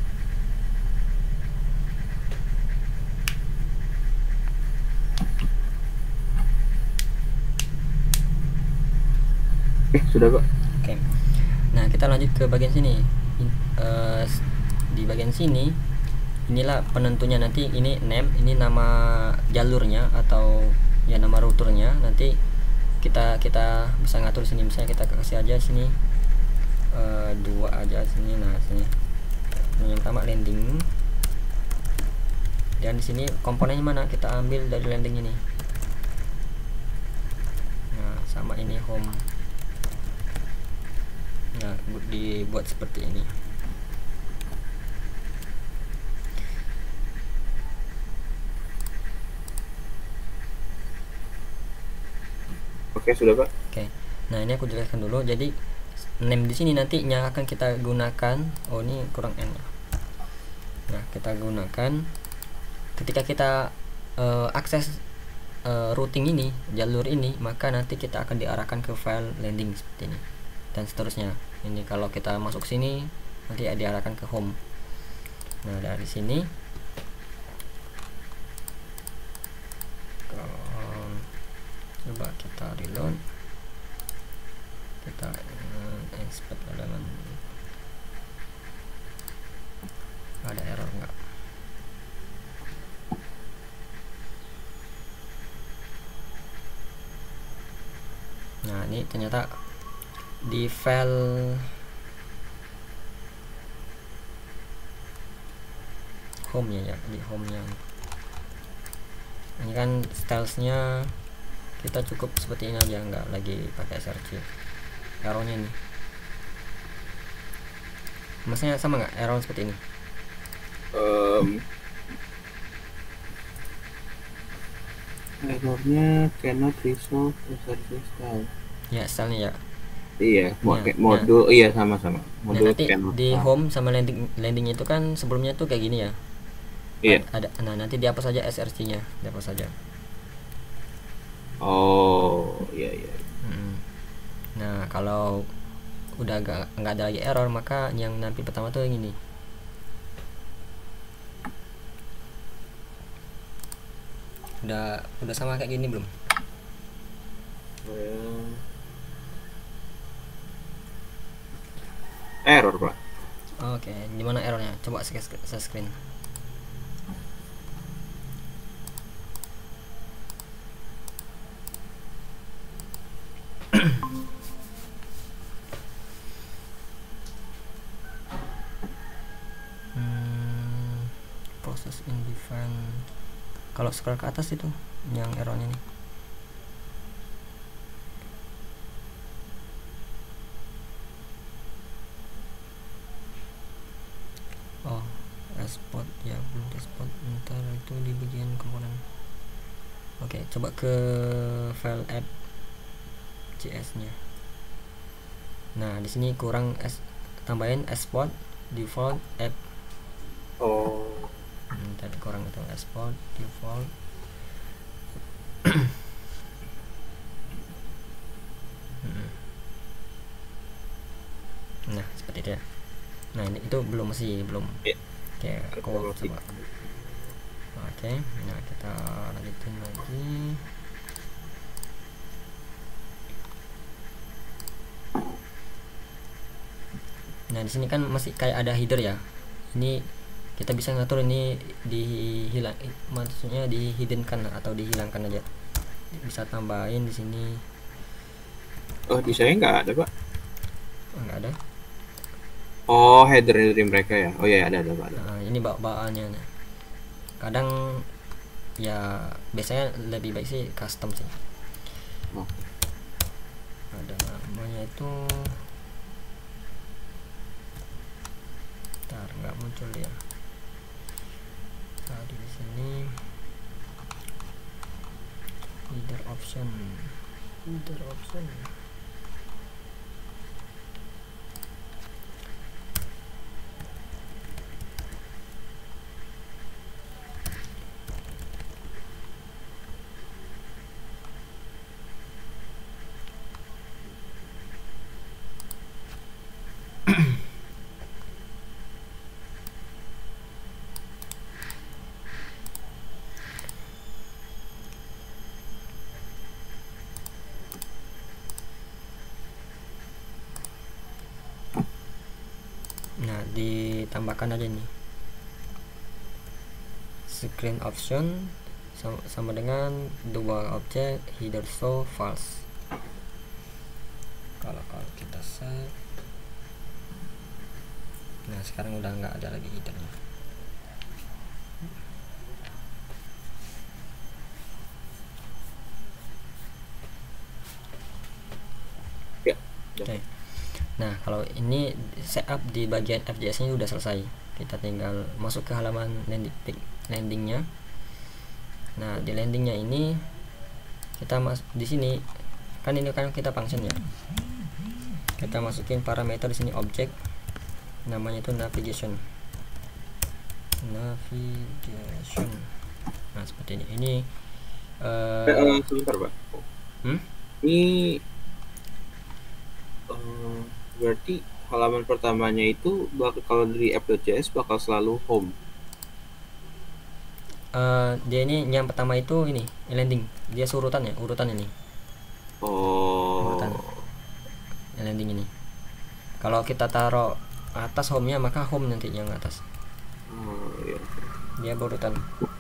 Eh, sudah Pak. Oke. Nah, kita lanjut ke bagian sini. Uh, di bagian sini inilah penentunya, nanti ini name, ini nama jalurnya atau ya nama routernya. Nanti kita kita bisa ngatur sini, misalnya kita kasih aja sini uh, dua aja sini. Nah, sini yang pertama landing, dan di sini komponennya mana, kita ambil dari landing ini. Nah, sama ini home. Nah, dibuat seperti ini. Oke, sudah Pak. Oke. Nah, ini aku jelaskan dulu. Jadi name di sini nanti yang akan kita gunakan. Oh, ini kurang N. Nah, kita gunakan ketika kita uh, akses uh, routing ini, jalur ini, maka nanti kita akan diarahkan ke file landing seperti ini dan seterusnya. Ini kalau kita masuk sini nanti diarahkan ke home. Nah, dari sini kalau coba kita reload, kita uh, expect elemen, ada error enggak? Nah, ini ternyata di file home nya ya, di home nya ini kan stylesnya kita cukup seperti ini aja, nggak lagi pakai src. Errornya ini maksudnya sama nggak error seperti ini? Um, errornya cannot resolve src style. Ya, stylenya ya. Iya, mau Ya, modul, ya. iya sama-sama. Nah, Modul nanti cannot di style. home sama landing landing itu kan sebelumnya tuh kayak gini ya. Iya. Ada, nah nanti dihapus saja src nya, dihapus saja. Oh, iya iya. Hmm. Nah, kalau udah gak nggak ada lagi error, maka yang nampil pertama tuh yang ini. Udah udah sama kayak gini belum? Error Pak. Oke, okay. Gimana errornya? Coba saya screen. hmm, proses indefine. Kalau scroll ke atas itu yang errornya nih. Oh, export ya, belum export. Ntar itu di bagian komponen. Oke, okay, coba ke file app js nya. Nah, di sini kurang es, tambahin export default app. Oh. Hmm, tadi kurang itu export default. hmm. Nah, seperti itu ya. Nah, ini itu belum masih belum. Yeah. Oke, aku coba. Oke, nah kita lanjutin lagi. Nah, di sini kan masih kayak ada header ya. Ini kita bisa ngatur ini dihilang, maksudnya dihiddenkan atau dihilangkan aja. bisa tambahin di sini. Oh, di saya nggak ada, Pak. Oh, nggak ada. Oh, header dari mereka ya. Oh ya, ada ada, Pak. Ada. Nah, ini bawaannya. Nah, kadang ya biasanya lebih baik sih custom sih. Oh. Ada namanya itu, ntar nggak muncul ya tadi di sini. Header option, header option. Nah, ditambahkan aja nih screen option sama, sama dengan dua objek header show false. Kalau kalau kita save, nah sekarang udah nggak ada lagi headernya. Ya. Oke. Nah, kalau ini setup di bagian F J S-nya udah selesai. Kita tinggal masuk ke halaman landing landingnya. Nah, di landingnya ini kita mas di sini kan ini kan kita function ya. Kita masukin parameter di sini objek, namanya itu navigation. Navigation. Nah, seperti ini. Ini uh, Eh, eh, sebentar, Pak. hmm? Ini eh, berarti halaman pertamanya itu bakal, kalau dari app.js bakal selalu home. Uh, dia ini yang pertama itu ini landing, dia surutan ya, urutan ini. Oh. Urutan landing ini. Kalau kita taruh atas home-nya maka home nanti yang atas. Oh, iya. Dia berurutan.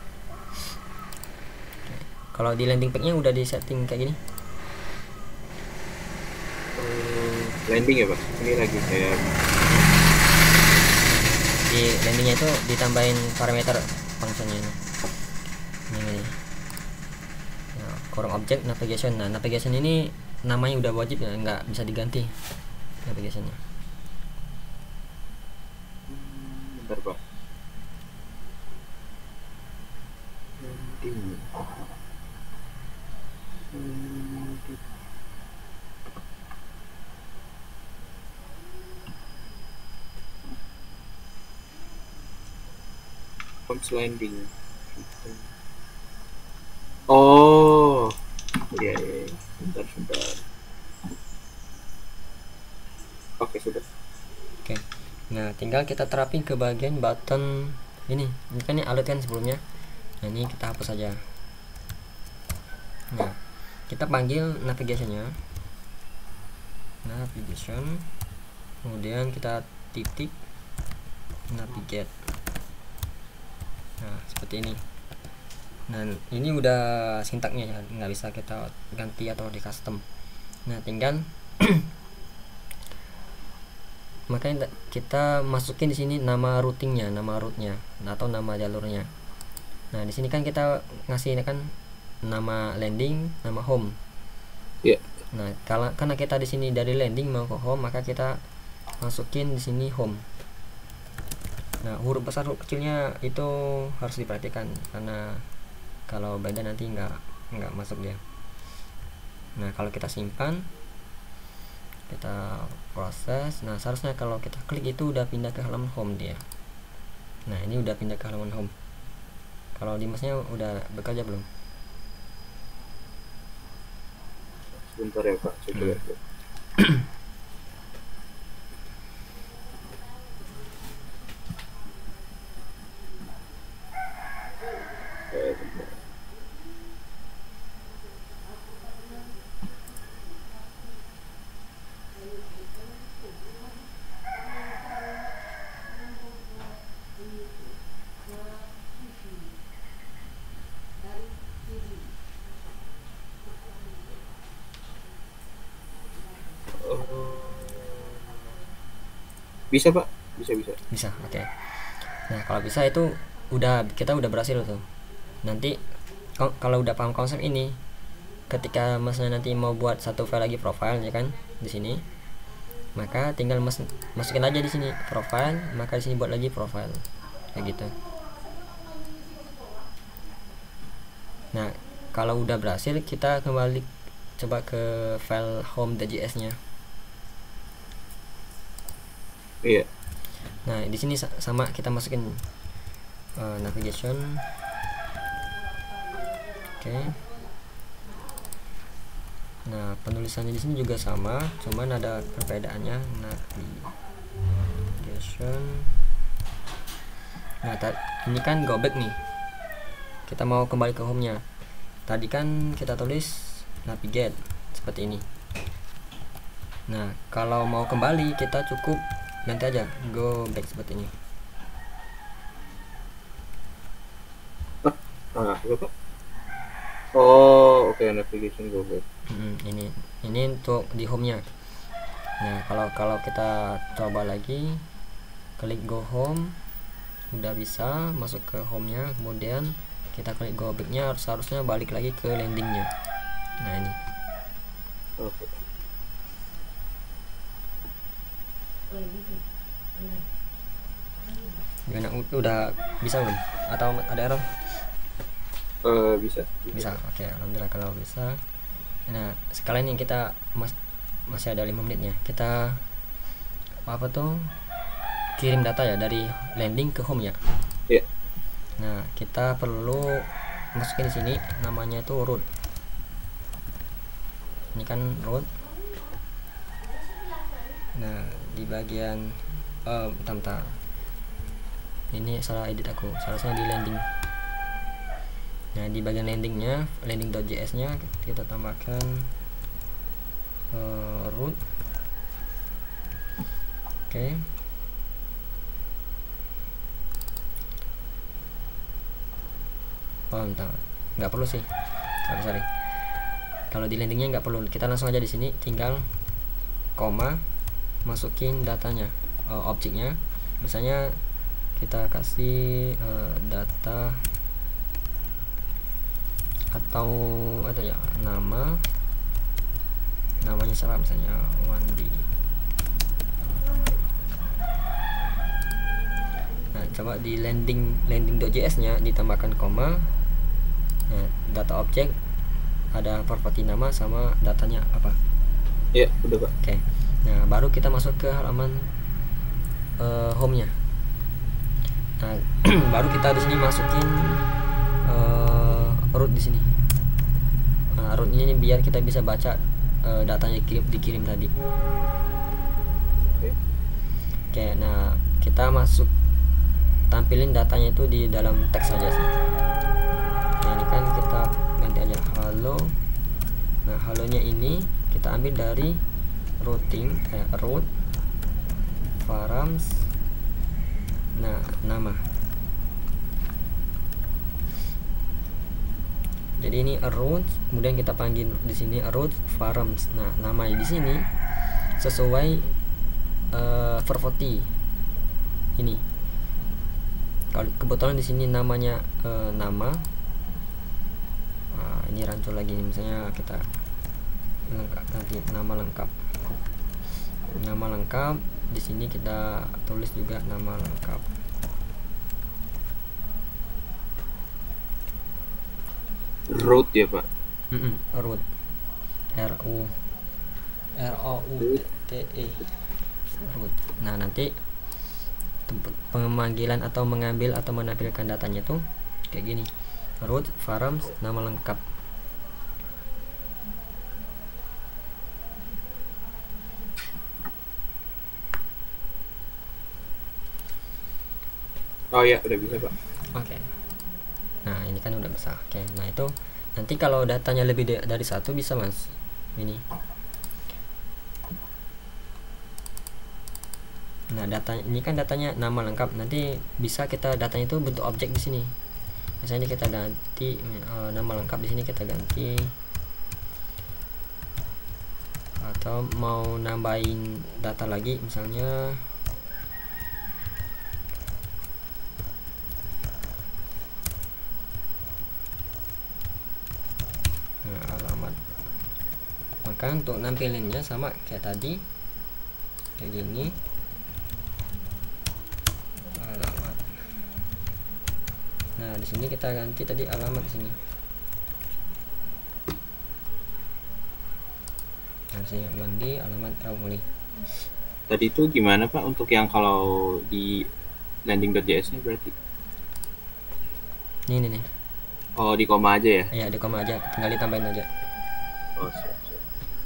Kalau di landing page-nya udah di setting kayak gini. Uh, landing ya, Pak. Ini lagi kayak Di landingnya itu ditambahin parameter fungsinya ini. Ini. Nah, kurang objek navigation. Nah, navigation ini namanya udah wajib ya, nggak bisa diganti navigationnya. bentar, Pak. Landing. Landing. Comes landing. Oh, iya, iya, iya. Bentar, bentar. Oke, sudah. Oke. Nah, tinggal kita terapin ke bagian button ini. Ini kan ini alert kan sebelumnya. Nah, ini kita hapus saja. Nah, kita panggil navigationnya. Navigation. Kemudian kita titik navigate. Nah, seperti ini. Nah, ini udah sintaknya ya, nggak bisa kita ganti atau di custom. Nah, tinggal makanya kita masukin di sini nama routingnya, nama rootnya atau nama jalurnya. Nah, di sini kan kita ngasih kan nama landing, nama home. Iya. Yeah. Nah, kalau karena kita di sini dari landing mau ke home, maka kita masukin di sini home. Nah, huruf besar huruf kecilnya itu harus diperhatikan karena kalau beda nanti nggak nggak masuk dia. Nah, kalau kita simpan, kita proses. Nah, seharusnya kalau kita klik itu udah pindah ke halaman home dia. Nah, ini udah pindah ke halaman home. Kalau Dimasnya udah bekerja belum? Sebentar ya, Pak. Saya coba. Hmm. Bisa Pak, bisa bisa. Bisa, oke. Okay. Nah kalau bisa itu udah kita udah berhasil tuh. Nanti kalau udah paham konsep ini, ketika masnya nanti mau buat satu file lagi profile ya kan di sini, maka tinggal mas masukin aja di sini profile, maka di sini buat lagi profile kayak gitu. Nah kalau udah berhasil, kita kembali coba ke file home.js nya. Iya. Nah di sini sama kita masukin uh, navigation. Oke. Okay. Nah penulisannya di sini juga sama, cuman ada perbedaannya. Navigation. Nah ini kan go back nih, kita mau kembali ke home nya. Tadi kan kita tulis navigate seperti ini. Nah kalau mau kembali kita cukup ganti aja go back seperti ini. Ah, apa? Oh, oke, okay, navigation go back. Hmm, ini ini untuk di home nya. Nah kalau kalau kita coba lagi, klik go home, udah bisa masuk ke home nya, kemudian kita klik go back nya, harus harusnya balik lagi ke landing nya. Nah ini. Oke. Gimana, udah bisa belum atau ada error? Uh, bisa bisa, oke, okay, alhamdulillah kalau bisa. Nah sekalian ini kita mas masih ada lima menitnya, kita apa tuh kirim data ya dari landing ke home ya. Yeah. Nah kita perlu masukin di sini namanya itu root. Ini kan root. Nah di bagian uh, bentar, bentar. Ini salah edit aku, seharusnya di landing. Nah di bagian landingnya, landing.js nya kita tambahkan uh, root. Oke. Okay. Oh, bentar. Nggak perlu sih. Sorry, sorry. Kalau di landingnya nggak perlu, kita langsung aja di sini tinggal koma, masukin datanya, uh, objeknya. Misalnya kita kasih uh, data atau atau ya nama, namanya siapa misalnya Wandi. Nah coba di landing landing.js nya ditambahkan koma. Nah data objek ada properti nama sama datanya apa. Iya, udah Pak. Oke. Nah baru kita masuk ke halaman uh, home nya. Nah baru kita di sini masukin uh, root di sini. Nah, root ini biar kita bisa baca uh, datanya dikirim, dikirim tadi. Oke. Oke, nah kita masuk tampilin datanya itu di dalam teks saja sih. Nah ini kan kita ganti aja halo. Nah halonya ini kita ambil dari routing eh, root params. Nah nama. Jadi ini root, kemudian kita panggil di sini root params. Nah namanya di sini sesuai uh, property ini. Kalau kebetulan di sini namanya uh, nama. Nah, ini rancu lagi nih, misalnya kita lengkap, nanti nama lengkap. Nama lengkap di sini kita tulis juga nama lengkap. Root ya Pak. Mm -mm, root. R U R O U T E. Root. Nah nanti pemanggilan atau mengambil atau menampilkan datanya tuh kayak gini, root params nama lengkap. Oh ya, udah bisa Pak. Oke. Okay. Nah ini kan udah bisa. Oke. Okay. Nah itu nanti kalau datanya lebih dari satu bisa mas. Ini. Nah data ini kan datanya nama lengkap. Nanti bisa kita datanya itu bentuk objek di sini. Misalnya kita ganti uh, nama lengkap di sini kita ganti. Atau mau nambahin data lagi, misalnya misalkan untuk nampilinnya sama kayak tadi, kayak gini. Alamat. Nah di sini kita ganti tadi alamat sini. Nah sini Wandi, alamat Raumuli. Tadi itu gimana Pak untuk yang kalau di landing.js nya berarti? Ini nih nih. Oh di koma aja ya? Iya di koma aja, tinggal ditambahin aja. Oh siap siap.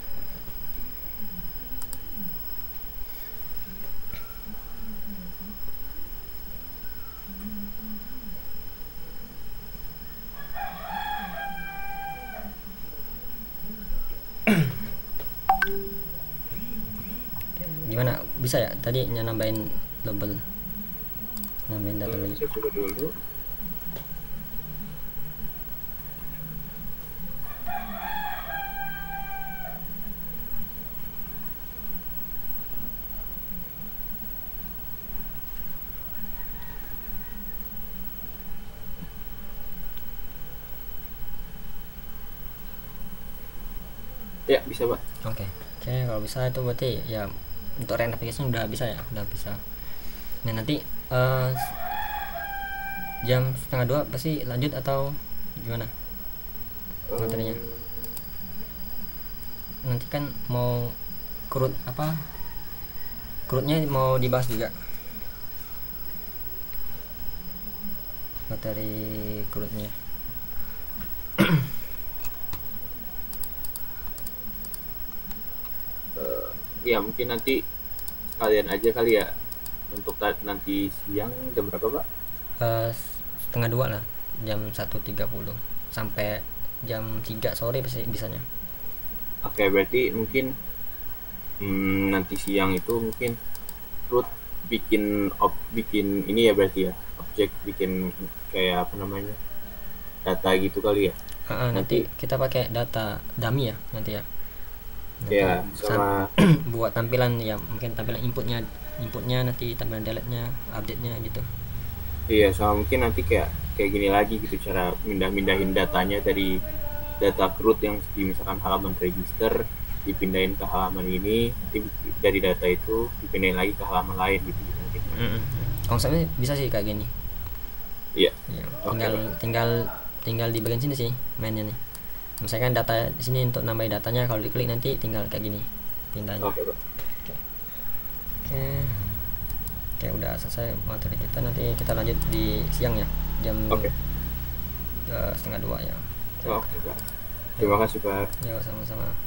Gimana, bisa ya tadi nambahin label, nambahin data Hmm, lagi. saya coba dulu. Ya bisa Pak. Oke oke kalau bisa itu berarti ya untuk rent application udah bisa ya, udah bisa. Nah nanti eh, jam setengah dua pasti lanjut atau gimana materinya? Nanti kan mau CRUD apa, CRUD-nya mau dibahas juga, materi CRUD-nya. Uh, ya mungkin nanti sekalian aja kali ya untuk nanti siang jam berapa Pak? Uh, setengah dua lah, jam satu tiga puluh sampai jam tiga sore bisa bisanya. Oke berarti mungkin hmm, nanti siang itu mungkin root bikin op, bikin ini ya berarti ya objek bikin kayak apa namanya data gitu kali ya. Uh, nanti, nanti kita pakai data dummy ya nanti ya. Nanti ya sama buat tampilan ya, mungkin tampilan inputnya inputnya nanti tampilan delete nya, update nya gitu. Iya sama mungkin nanti kayak kayak gini lagi gitu cara mindah-mindahin datanya dari data CRUD yang di misalkan halaman register dipindahin ke halaman ini, nanti dari data itu dipindahin lagi ke halaman lain gitu mungkin. Mm-hmm. Konsepnya bisa sih kayak gini. Iya. Ya, tinggal okay. tinggal tinggal di bagian sini sih mainnya nih. Misalkan data di sini untuk nambahin datanya, kalau diklik nanti tinggal kayak gini pindahnya. Oke, okay, Oke. Oke. Oke, udah selesai materi kita. Nanti kita lanjut di siang ya, jam okay. uh, setengah dua ya. Oke, okay, Pak. Terima kasih, Pak. Ya, sama-sama.